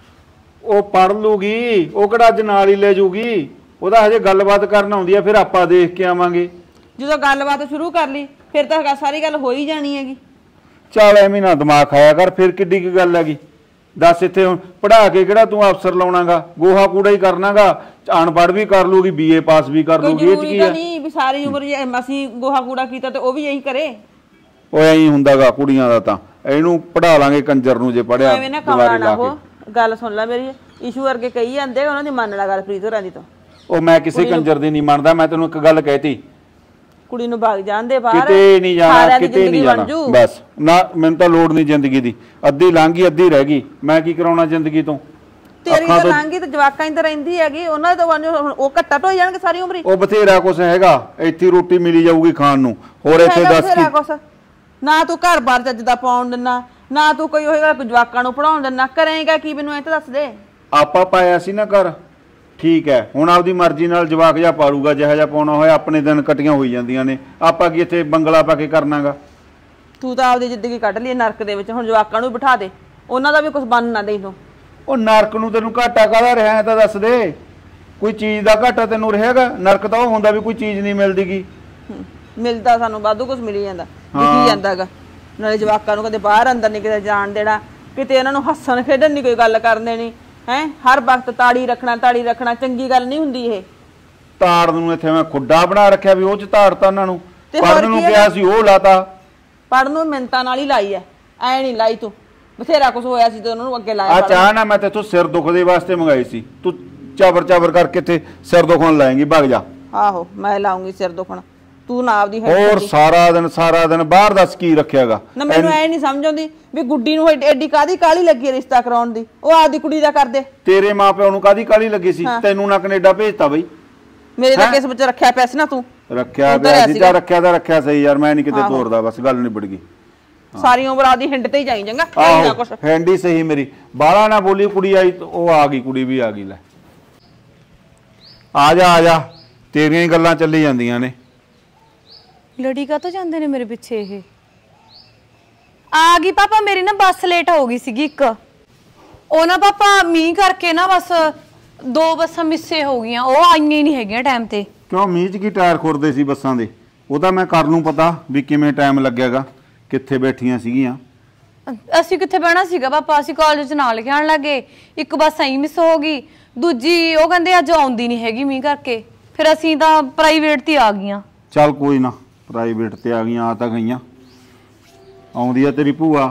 ਉਹ ਪੜ ਲੂਗੀ, ਉਹ ਕਿਹੜਾ ਅੱਜ ਨਾਲ ਹੀ ਲੈ ਜੂਗੀ? ਉਹਦਾ ਹਜੇ ਗੱਲਬਾਤ ਕਰਨ ਆਉਂਦੀ ਆ, ਫਿਰ ਆਪਾਂ ਦੇਖ ਕੇ ਆਵਾਂਗੇ। ਜਦੋਂ ਗੱਲਬਾਤ ਸ਼ੁਰੂ ਕਰ ਲਈ ਫਿਰ ਤਾਂ ਸਾਰੀ ਗੱਲ ਹੋ ਹੀ ਜਾਣੀ ਹੈਗੀ। ਚੱਲ ਐਵੇਂ ਨਾ ਦਿਮਾਗ ਖਾਇਆ ਕਰ, ਫਿਰ ਕਿੱਡੀ ਕੀ ਗੱਲ ਹੈਗੀ? ਦੱਸ ਇੱਥੇ ਹੁਣ ਪੜਾ ਕੇ ਕਿਹੜਾ ਤੂੰ ਅਫਸਰ ਲਾਉਣਾਗਾ? ਗੋਹਾ ਕੂੜਾ ਹੀ ਕਰਨਾਗਾ। ਅਨਪੜ੍ਹ ਵੀ ਕਰ ਲੂਗੀ, ਬੀਏ ਪਾਸ ਵੀ ਕਰ ਲੂਗੀ, ਇਹ ਚ ਕੀ ਹੈ? ਨਹੀਂ ਵੀ ਸਾਰੀ ਉਮਰ ਅਸੀਂ ਗੋਹਾ ਕੂੜਾ ਕੀਤਾ ਤੇ ਉਹ ਵੀ ਇਹੀ ਕਰੇ। ਉਹ ਐਂ ਹੀ ਹੁੰਦਾਗਾ ਕੁੜੀਆਂ ਦਾ, ਤਾਂ ਇਹਨੂੰ ਪੜਾ ਲਾਂਗੇ ਕੰਜਰ ਨੂੰ ਜੇ ਪੜਿਆ। ਐਵੇਂ ਨਾ ਕਮਲਾ ਨਾ ਹੋ, ਗੱਲ ਸੁਣ ਲੈ ਮੇਰੀ। ਇਸ਼ੂ ਵਰਗੇ ਕਹੀ ਜਾਂਦੇ, ਉਹਨਾਂ ਦੀ ਮੰਨ ਲੈ ਗੱਲ ਪ੍ਰੀਤ ਹੋਰਾਂ ਦੀ। ਤਾਂ ਉਹ ਮੈਂ ਕਿਸੇ ਕੰਜਰ ਦੀ ਨਹੀਂ ਮੰਨਦਾ, ਮੈਂ ਤੈਨੂੰ ਇੱਕ ਗੱਲ ਕਹਿਤੀ, ਕੁੜੀ ਨੂੰ ਭਾਗ ਜਾਂਦੇ ਬਾਹਰ, ਕਿਤੇ ਨਹੀਂ ਜਾਣਾ, ਕਿਤੇ ਨਹੀਂ ਜਾਣਾ ਬਸ। ਨਾ ਮੈਨੂੰ ਤਾਂ ਲੋੜ ਨਹੀਂ ਜ਼ਿੰਦਗੀ ਦੀ, ਅੱਧੀ ਲੰਘ ਗਈ ਅੱਧੀ ਰਹਿ ਗਈ, ਮੈਂ ਕੀ ਕਰਾਉਣਾ ਜ਼ਿੰਦਗੀ ਤੋਂ? ਤੇਰੀ ਤਾਂ ਲੰਘ ਗਈ ਤੇ ਜਵਾਕਾਂ ਹੀ ਤਾਂ ਰਹਿੰਦੀ ਹੈਗੀ, ਉਹਨਾਂ ਦੇ ਤਾਂ ਉਹ ਘੱਟਾ ਢੋਈ ਜਾਣਗੇ ਸਾਰੀ ਉਮਰ। ਉਹ ਬਥੇਰਾ ਕੁਛ ਹੈਗਾ, ਇੱਥੇ ਰੋਟੀ ਮਿਲੀ ਜਾਊਗੀ ਖਾਣ ਨੂੰ, ਹੋਰ ਇੱਥੇ ਦੱਸ ਕੀ? ਨਾ ਤੂੰ ਘਰ ਬਾਰ ਚੱਜ ਦਾ ਪਾਉਣ ਦਿੰਨਾ, ਨਾ ਤੂੰ ਕੋਈ ਹੋਏਗਾ ਜਵਾਕਾਂ ਨੂੰ ਪੜਾਉਣ ਦਿੰਨਾ, ਕਰੇਗਾ ਕੀ ਮੈਨੂੰ ਇਹ ਤਾਂ ਦੱਸ ਦੇ। ਆਪਾਂ ਪਾਇਆ ਸੀ ਨਾ ਘਰ, ਠੀਕ ਹੈ, ਹੁਣ ਆਪਦੀ ਮਰਜ਼ੀ ਨਾਲ ਜਵਾਕ ਜਾ ਪਾਲੂਗਾ, ਜਿਹੋ ਜਿਹਾ ਪਾਉਣਾ ਹੋਇਆ। ਆਪਣੇ ਦਿਨ ਕਟੀਆਂ ਹੋਈ ਜਾਂਦੀਆਂ ਨੇ, ਆਪਾਂ ਕੀ ਇੱਥੇ ਬੰਗਲਾ ਪਾ ਕੇ ਕਰਨਾਗਾ? ਤੂੰ ਤਾਂ ਆਪਦੀ ਜ਼ਿੰਦਗੀ ਕੱਢ ਲਈ ਨਰਕ ਦੇ ਵਿੱਚ, ਹੁਣ ਜਵਾਕਾਂ ਨੂੰ ਬਿਠਾ ਦੇ, ਉਹਨਾਂ ਦਾ ਵੀ ਕੁਝ ਬਣ ਨਾ ਦੇ ਤੂੰ। ਉਹ ਨਰਕ ਨੂੰ ਤੈਨੂੰ ਘਾਟਾ ਕਾਹਦਾ ਰਿਹਾ ਤਾਂ ਦੱਸ ਦੇ? ਕੋਈ ਚੀਜ਼ ਦਾ ਘਾਟਾ ਤੈਨੂੰ ਰਹੇਗਾ? ਨਰਕ ਤਾਂ ਉਹ ਹੁੰਦਾ ਵੀ ਕੋਈ ਚੀਜ਼ ਨਹੀਂ ਮਿਲਦੀਗੀ। ਮਿਲਦਾ ਸਾਨੂੰ ਵਾਧੂ ਕੁਝ ਮਿਲੀ ਜਾਂਦਾ, ਦਿਖੀ ਜਾਂਦਾਗਾ। ਨਾਲੇ ਜਵਾਕਾਂ ਨੂੰ ਕਦੇ ਬਾਹਰ ਅੰਦਰ ਨਹੀਂ ਕਿਤੇ ਜਾਣ ਦੇਣਾ, ਕਿਤੇ ਇਹਨਾਂ ਨੂੰ ਹੱਸਣ ਖੇਡਣ ਨਹੀਂ ਕੋਈ ਗੱਲ ਕਰਨ ਦੇਣੀ ਹੈ। ਹਰ ਵਕਤ ਤਾੜੀ ਰੱਖਣਾ ਤਾੜੀ ਰੱਖਣਾ, ਚੰਗੀ ਗੱਲ ਨਹੀਂ ਹੁੰਦੀ ਇਹ। ਤਾੜ ਨੂੰ ਇੱਥੇ ਮੈਂ ਖੁੱਡਾ ਬਣਾ ਰੱਖਿਆ ਵੀ ਉਹ ਚ ਤਾੜਤਾ ਉਹਨਾਂ ਨੂੰ, ਪੜਨ ਨੂੰ ਕਿਹਾ ਸੀ ਉਹ ਲਾਤਾ। ਪੜਨ ਨੂੰ ਮਿੰਤਾਂ ਨਾਲ ਹੀ ਲਾਈ ਐ, ਐ ਨਹੀਂ ਲਾਈ ਤੂੰ। ਬਥੇਰਾ ਕੁਝ ਹੋਇਆ ਸੀ ਤੇ ਉਹਨਾਂ ਨੂੰ ਅੱਗੇ ਲਾਇਆ। ਆ ਚਾਹ ਨਾ ਮੈਂ ਤੇਥੋਂ ਸਿਰ ਦੁਖਦੇ ਵਾਸਤੇ ਮੰਗਾਈ ਸੀ, ਤੂੰ ਚਾਬਰ ਚਾਬਰ ਕਰਕੇ ਇੱਥੇ ਸਿਰ ਦੁਖਣ ਲਾਏਂਗੀ, ਭੱਗ ਜਾ। ਆਹੋ ਮੈਂ ਲਾਉਂਗੀ ਸਿਰ ਦੁਖਣ, ਤੂੰ ਨਾ ਆਪਦੀ ਹੋਰ ਸਾਰਾ ਦਿਨ ਸਾਰਾ ਦਿਨ ਬਾਹਰ ਦੱਸ ਕੀ ਰੱਖਿਆਗਾ? ਨਾ ਮੈਨੂੰ ਐ ਨਹੀਂ ਸਮਝ ਆਉਂਦੀ ਵੀ ਗੁੱਡੀ ਨੂੰ ਐਡੀ ਕਾਦੀ ਕਾਲੀ ਲੱਗੀ ਰਿਸ਼ਤਾ ਕਰਾਉਣ ਦੀ, ਉਹ ਆਪਦੀ ਕੁੜੀ ਦਾ ਕਰਦੇ। ਤੇਰੇ ਮਾਪਿਆਂ ਨੂੰ ਕਾਦੀ ਕਾਲੀ ਲੱਗੀ ਸੀ? ਤੈਨੂੰ ਨਾ ਕੈਨੇਡਾ ਭੇਜਤਾ ਬਈ। ਮੇਰੇ ਤਾਂ ਕਿਸ ਵਿੱਚ ਰੱਖਿਆ ਪਿਆ ਸੀ ਨਾ ਤੂੰ। ਰੱਖਿਆ ਪਿਆ ਸੀ ਜਾਂ ਰੱਖਿਆ ਤਾਂ ਰੱਖਿਆ ਸਹੀ ਯਾਰ, ਮੈਂ ਨਹੀਂ ਕਿਤੇ ਤੋਰਦਾ, ਬਸ ਗੱਲ ਨਿਬੜ ਗਈ। ਸਾਰੀ ਉਮਰ ਆਦੀ ਹਿੰਡ ਤੇ ਹੀ ਜਾਈ ਜਾਂਗਾ। ਆਹੋ ਹੈਂਡੀ ਸਹੀ ਮੇਰੀ, ਬਾਲਾ ਨਾ ਬੋਲੀ। ਕੁੜੀ ਆਈ ਉਹ ਆ ਗਈ, ਕੁੜੀ ਵੀ ਆ ਗਈ। ਲੈ ਆ ਜਾ ਆ ਜਾ, ਤੇਰੀਆਂ ਹੀ ਗੱਲਾਂ ਚੱਲੀ ਜਾਂਦੀਆਂ ਨੇ। ਲੜੀ ਕਾ ਤੋਂ ਜਾਂਦੇ ਨੇ ਮੇਰੇ ਪਿੱਛੇ? ਇਹ ਆ ਗਈ ਪਾਪਾ, ਮੇਰੀ ਨਾ ਬੱਸ ਲੇਟ ਹੋ ਗਈ ਸੀਗੀ ਇੱਕ। ਉਹ ਨਾ ਪਾਪਾ ਮੀਂਹ ਕਰਕੇ ਨਾ ਬਸ ਦੋ ਬੱਸਾਂ ਮਿੱਸੇ ਹੋ ਗਈਆਂ, ਉਹ ਆਈਆਂ ਹੀ ਨਹੀਂ ਹੈਗੀਆਂ ਟਾਈਮ ਤੇ। ਕਿਉਂ ਮੀਂਹ 'ਚ ਕੀ ਟਾਇਰ ਖੁਰਦੇ ਸੀ ਬੱਸਾਂ ਦੇ? ਉਹ ਤਾਂ ਮੈਂ ਕਰ ਲੂੰ ਪਤਾ ਵੀ ਕਿਵੇਂ ਟਾਈਮ ਲੱਗੇਗਾ, ਕਿੱਥੇ ਬੈਠੀਆਂ ਸੀਗੀਆਂ। ਅਸੀਂ ਕਿੱਥੇ ਬਹਿਣਾ ਸੀਗਾ ਪਾਪਾ, ਅਸੀਂ ਕਾਲਜ 'ਚ ਨਾਲ ਲਿਖੇ ਆਉਣ ਲੱਗੇ, ਇੱਕ ਬੱਸ ਐਂ ਮਿਸ ਹੋ ਗਈ, ਦੂਜੀ ਉਹ ਕਹਿੰਦੇ ਅੱਜ ਆਉਂਦੀ ਨਹੀਂ ਹੈਗੀ ਮੀਂਹ ਕਰਕੇ, ਫਿਰ ਅਸੀਂ ਤਾਂ ਪ੍ਰਾਈਵੇਟ ਤੇ ਆ ਗਈਆਂ। ਚੱਲ ਕੋਈ ਨਾ, ਪ੍ਰਾਈਵੇਟ ਤੇ ਆ ਗਈਆਂ, ਆ ਤਾਂ ਗਈਆਂ। ਆਉਂਦੀ ਆ ਤੇਰੀ ਭੂਆ?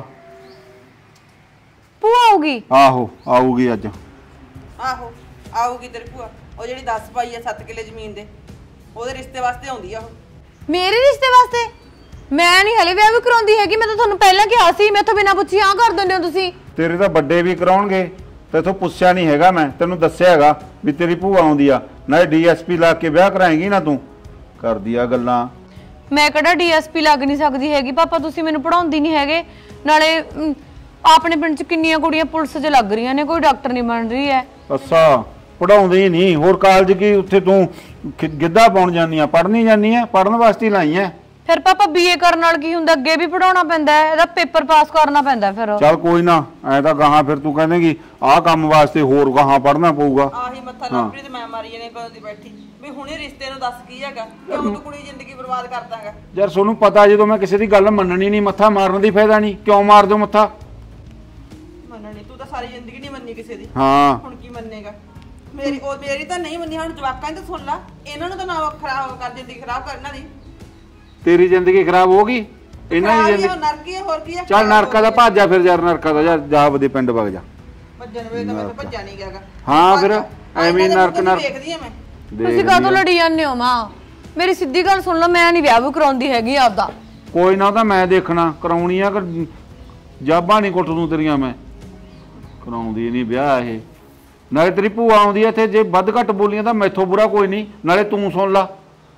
ਭੂਆ ਆਊਗੀ? ਆਹੋ ਆਊਗੀ ਅੱਜ। ਆਹੋ ਆਊਗੀ ਤੇਰੀ ਭੂਆ, ਉਹ ਜਿਹੜੀ ਦਸ ਪਾਈ ਆ ਸੱਤ ਕਿੱਲੇ ਜ਼ਮੀਨ ਦੇ, ਉਹਦੇ ਰਿਸ਼ਤੇ ਵਾਸਤੇ ਆਉਂਦੀ ਆ ਉਹ। ਮੇਰੇ ਰਿਸ਼ਤੇ ਵਾਸਤੇ? ਮੈਂ ਨਹੀਂ ਹਲੇ ਵਿਆਹ ਵੀ ਕਰਾਉਂਦੀ ਹੈਗੀ, ਮੈਂ ਤਾਂ ਤੁਹਾਨੂੰ ਪਹਿਲਾਂ ਕਿਹਾ ਸੀ, ਮੈਥੋਂ ਬਿਨਾਂ ਪੁੱਛੀ ਹਾਂ ਕਰ ਦਿੰਦੇ ਹੋ ਤੁਸੀਂ। ਤੇਰੇ ਤਾਂ ਵੱਡੇ ਵੀ ਕਰਾਉਣਗੇ, ਤੇਥੋਂ ਪੁੱਛਿਆ ਨਹੀਂ ਹੈਗਾ, ਮੈਂ ਤੈਨੂੰ ਦੱਸਿਆ ਹੈਗਾ ਵੀ ਤੇਰੀ ਭੂਆ ਆਉਂਦੀ ਆ, ਨਾਲੇ ਡੀਐਸਪੀ ਲਾ ਕੇ ਵਿਆਹ ਕਰਾਏਂਗੀ ਨਾ ਤੂੰ। ਕਰਦੀ ਆ ਗੱਲਾਂ। ਮੈਂ ਕਿਹੜਾ ਡੀਐਸਪੀ ਲੱਗ ਨਹੀਂ ਸਕਦੀ ਹੈਗੀ ਪਾਪਾ, ਤੁਸੀਂ ਮੈਨੂੰ ਪੜਾਉਂਦੀ ਨਹੀਂ ਹੈਗੇ। ਨਾਲੇ ਆਪਣੇ ਪਿੰਡ 'ਚ ਕਿੰਨੀਆਂ ਕੁੜੀਆਂ ਪੁਲਿਸ 'ਚ ਲੱਗ ਰਹੀਆਂ ਨੇ, ਕੋਈ ਡਾਕਟਰ ਨਹੀਂ ਬਣ ਰਹੀ ਹੈ। ਅੱਛਾ ਪੜਾਉਂਦੀ ਨਹੀਂ, ਹੋਰ ਕਾਲਜ ਕੀ ਉੱਥੇ ਤੂੰ ਗਿੱਧਾ ਪਾਉਣ ਜਾਂਦੀ ਆ? ਪੜ੍ਹਨੀ ਜਾਂਦੀ ਆ? ਪੜ੍ਹਨ ਵਾਸਤੇ ਲਾਈਆਂ। ਫਿਰ ਪਾਪਾ ਬੀਏ ਕਰਨ ਨਾਲ ਕੀ ਹੁੰਦਾ, ਅੱਗੇ ਵੀ ਪੜਾਉਣਾ ਪੈਂਦਾ ਹੈ, ਇਹਦਾ ਪੇਪਰ ਪਾਸ ਕਰਨਾ ਪੈਂਦਾ। ਫਿਰ ਚੱਲ ਕੋਈ ਨਾ, ਐ ਤਾਂ ਗਾਹਾਂ ਫਿਰ ਤੂੰ ਕਹਿੰਦੇਗੀ ਆਹ ਕੰਮ ਵਾਸਤੇ ਹੋਰ ਗਾਹਾਂ ਪੜ੍ਹਨਾ ਪਊਗਾ। ਆਹੀ ਮੱਥਾ ਲਾਪਰੀ ਤੇ ਮੈਂ ਮਾਰੀ ਜਨੇ ਕਦੋਂ ਦੀ ਬੈਠੀ ਵੀ ਹੁਣੇ ਰਿਸ਼ਤੇ ਨੂੰ ਦੱਸ ਕੀ ਹੈਗਾ, ਕਿਉਂ ਤੂੰ ਕੁੜੀ ਜ਼ਿੰਦਗੀ ਬਰਬਾਦ ਕਰਦਾਗਾ? ਯਾਰ ਤੁਹਾਨੂੰ ਪਤਾ ਜਦੋਂ ਮੈਂ ਕਿਸੇ ਦੀ ਗੱਲ ਮੰਨਣੀ ਨਹੀਂ, ਮੱਥਾ ਮਾਰਨ ਦੀ ਫਾਇਦਾ ਨਹੀਂ, ਕਿਉਂ ਮਾਰ ਦਿਓ ਮੱਥਾ? ਮੰਨਣੀ ਤੂੰ ਤਾਂ ਸਾਰੀ ਜ਼ਿੰਦਗੀ ਨਹੀਂ ਮੰਨੀ ਕਿਸੇ ਦੀ, ਹਾਂ ਹੁਣ ਕੀ ਮੰਨੇਗਾ? ਮੇਰੀ ਉਹ ਮੇਰੀ ਤਾਂ ਨਹੀਂ ਮੰਨੀ ਹੁਣ ਜਵਾਕਾਂ ਦੀ ਤਾਂ ਸੁਣ ਲਾ ਇਹਨਾਂ ਨੂੰ ਤਾਂ ਨਾ ਖਰਾਬ ਕਰ ਦਿੰਦੀ ਖਰਾਬ ਕਰਨਾ ਨਹੀਂ ਤੇਰੀ ਜ਼ਿੰਦਗੀ ਖਰਾਬ ਹੋ ਗਈ ਇਹਨਾਂ ਦੀ ਖਰਾਬ ਹੀ ਆ, ਜ਼ਿੰਦਗੀ ਨਰਕ ਹੀ ਆ, ਹੋਰ ਕੀ ਆ ਚੱਲ ਨਰਕਾ ਦਾ ਭੱਜ ਜਾ ਫਿਰ ਯਾਰ ਨਰਕਾ ਦਾ ਜਾ ਜਾ ਆਪਦੇ ਪਿੰਡ ਵਗ ਜਾ ਭੱਜਣ ਵੇਲੇ ਤਾਂ ਮੈਂ ਤਾਂ ਭੱਜਾ ਨਹੀਂ ਗਿਆਗਾ ਹਾਂ ਫਿਰ ਐਵੇਂ ਹੀ ਨਰਕ ਨਰਕ ਦੇਖਦੀ ਆ ਮੈਂ ਤੁਸੀਂ ਕਾਹਤੋਂ ਲੜੀ ਜਾਂਦੇ ਹੋ ਮਾਂ ਮੇਰੀ ਸਿੱਧੀ ਗੱਲ ਸੁਣ ਲਓ ਮੈਂ ਨਹੀਂ ਵਿਆਹ ਵੀ ਕਰਾਉਂਦੀ ਹੈਗੀ ਆਪਦਾ ਕੋਈ ਨਾ ਤਾਂ ਮੈਂ ਦੇਖਣਾ ਕਰਾਉਣੀ ਆ ਕਿ ਜਾਬਾਂ ਨਹੀਂ ਕੁੱਟ ਦੂੰ ਤੇਰੀਆਂ ਮੈਂ ਕਰਾਉਂਦੀ ਨਹੀਂ ਵਿਆਹ ਇਹ ਨਾਲੇ ਤੇਰੀ ਭੂਆ ਆਉਂਦੀ ਐ ਇੱਥੇ ਜੇ ਵੱਧ ਘੱਟ ਬੋਲੀਆਂ ਤਾਂ ਮੈਥੋਂ ਬੁਰਾ ਕੋਈ ਨਹੀਂ ਨਾਲੇ ਤੂੰ ਸੁਣ ਲਾ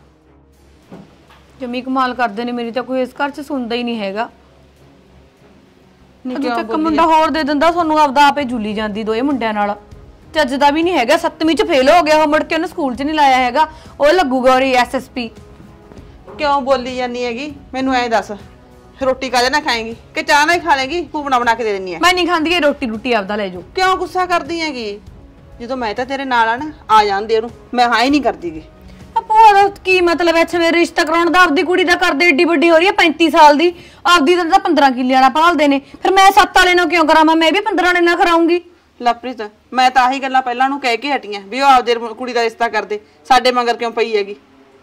ਜਮੀ ਕਮਾਲ ਕਰਦੇ ਨੇ ਮੇਰੀ ਤਾਂ ਕੋਈ ਇਸ ਘਰ 'ਚ ਸੁਣਦਾ ਹੀ ਨਹੀਂ ਹੈਗਾ ਅਜੇ ਤੱਕ ਮੁੰਡਾ ਹੋਰ ਦੇ ਦਿੰਦਾ ਤੁਹਾਨੂੰ ਆਪਦਾ ਆਪੇ ਝੁੱਲੀ ਜਾਂਦੀ ਦੋਏ ਮੁੰਡਿਆਂ ਨਾਲ ਚੱਜ ਦਾ ਵੀ ਨਹੀਂ ਹੈਗਾ ਸੱਤਵੀਂ 'ਚ ਫੇਲ ਹੋ ਗਿਆ ਉਹ ਮੁੜ ਕੇ ਉਹਨੂੰ ਸਕੂਲ 'ਚ ਨਹੀਂ ਲਾਇਆ ਹੈਗਾ ਉਹ ਲੱਗੂਗਾ ਔਰ ਐਸਐਸਪੀ ਕਿਉਂ ਬੋਲੀ ਜਾਂਦੀ ਹੈਗੀ ਮੈਨੂੰ ਐਂ ਦੱਸ ਰੋਟੀ ਕਾਹਦੇ ਨਾਲ ਖਾਏਂਗੀ ਕਿ ਚਾਹ ਨਾਲ ਹੀ ਖਾ ਲੇਗੀ ਤੂੰ ਬਣਾ ਬਣਾ ਕੇ ਦੇ ਦਿੰਨੀ ਆ ਮੈਂ ਨਹੀਂ ਖਾਂਦੀ ਇਹ ਰੋਟੀ ਰੋਟੀ ਆਪਦਾ ਲੈ ਜਾਓ ਕਿਉਂ ਗੁੱਸਾ ਕਰਦੀ ਹੈਗੀ ਜਦੋਂ ਮੈਂ ਤਾਂ ਤੇਰੇ ਨਾਲ ਆ ਨਾ ਆ ਜਾਂਦੇ ਉਹਨੂੰ ਮੈਂ ਹਾਂ ਹੀ ਨਹੀਂ ਕਰਦੀਗੀ ਭੂਆ ਦਾ ਕੀ ਮਤਲਬ ਐ ਮੇਰੇ ਰਿਸ਼ਤਾ ਕਰਾਉਣ ਦਾ ਆਪਦੀ ਕੁੜੀ ਦਾ ਕਰਦੇ ਏਡੀ ਵੱਡੀ ਹੋ ਰਹੀ ਹੈ ਪੈਂਤੀ ਸਾਲ ਦੀ ਆਪਦੀ ਦਾ ਤਾਂ ਪੰਦਰਾਂ ਕਿੱਲੇ ਵਾਲਾ ਭਾਲਦੇ ਨੇ ਫਿਰ ਮੈਂ ਸੱਤ ਵਾਲੇ ਨੂੰ ਕਿਉਂ ਕਰਾਵਾਂ ਮੈਂ ਵੀ ਪੰਦਰਾਂ ਵਾਲੇ ਨਾਲ ਕਰਾਉਂਗੀ ਲਵਪ੍ਰੀਤ ਮੈਂ ਤਾਂ ਆਹੀ ਗੱਲਾਂ ਪਹਿਲਾਂ ਨੂੰ ਕਹਿ ਕੇ ਹਟੀਆਂ ਵੀ ਉਹ ਆਪਦੇ ਕੁੜੀ ਦਾ ਰਿਸ਼ਤਾ ਕਰਦੇ ਸਾਡੇ ਮਗਰ ਕਿਉਂ ਪਈ ਹੈਗੀ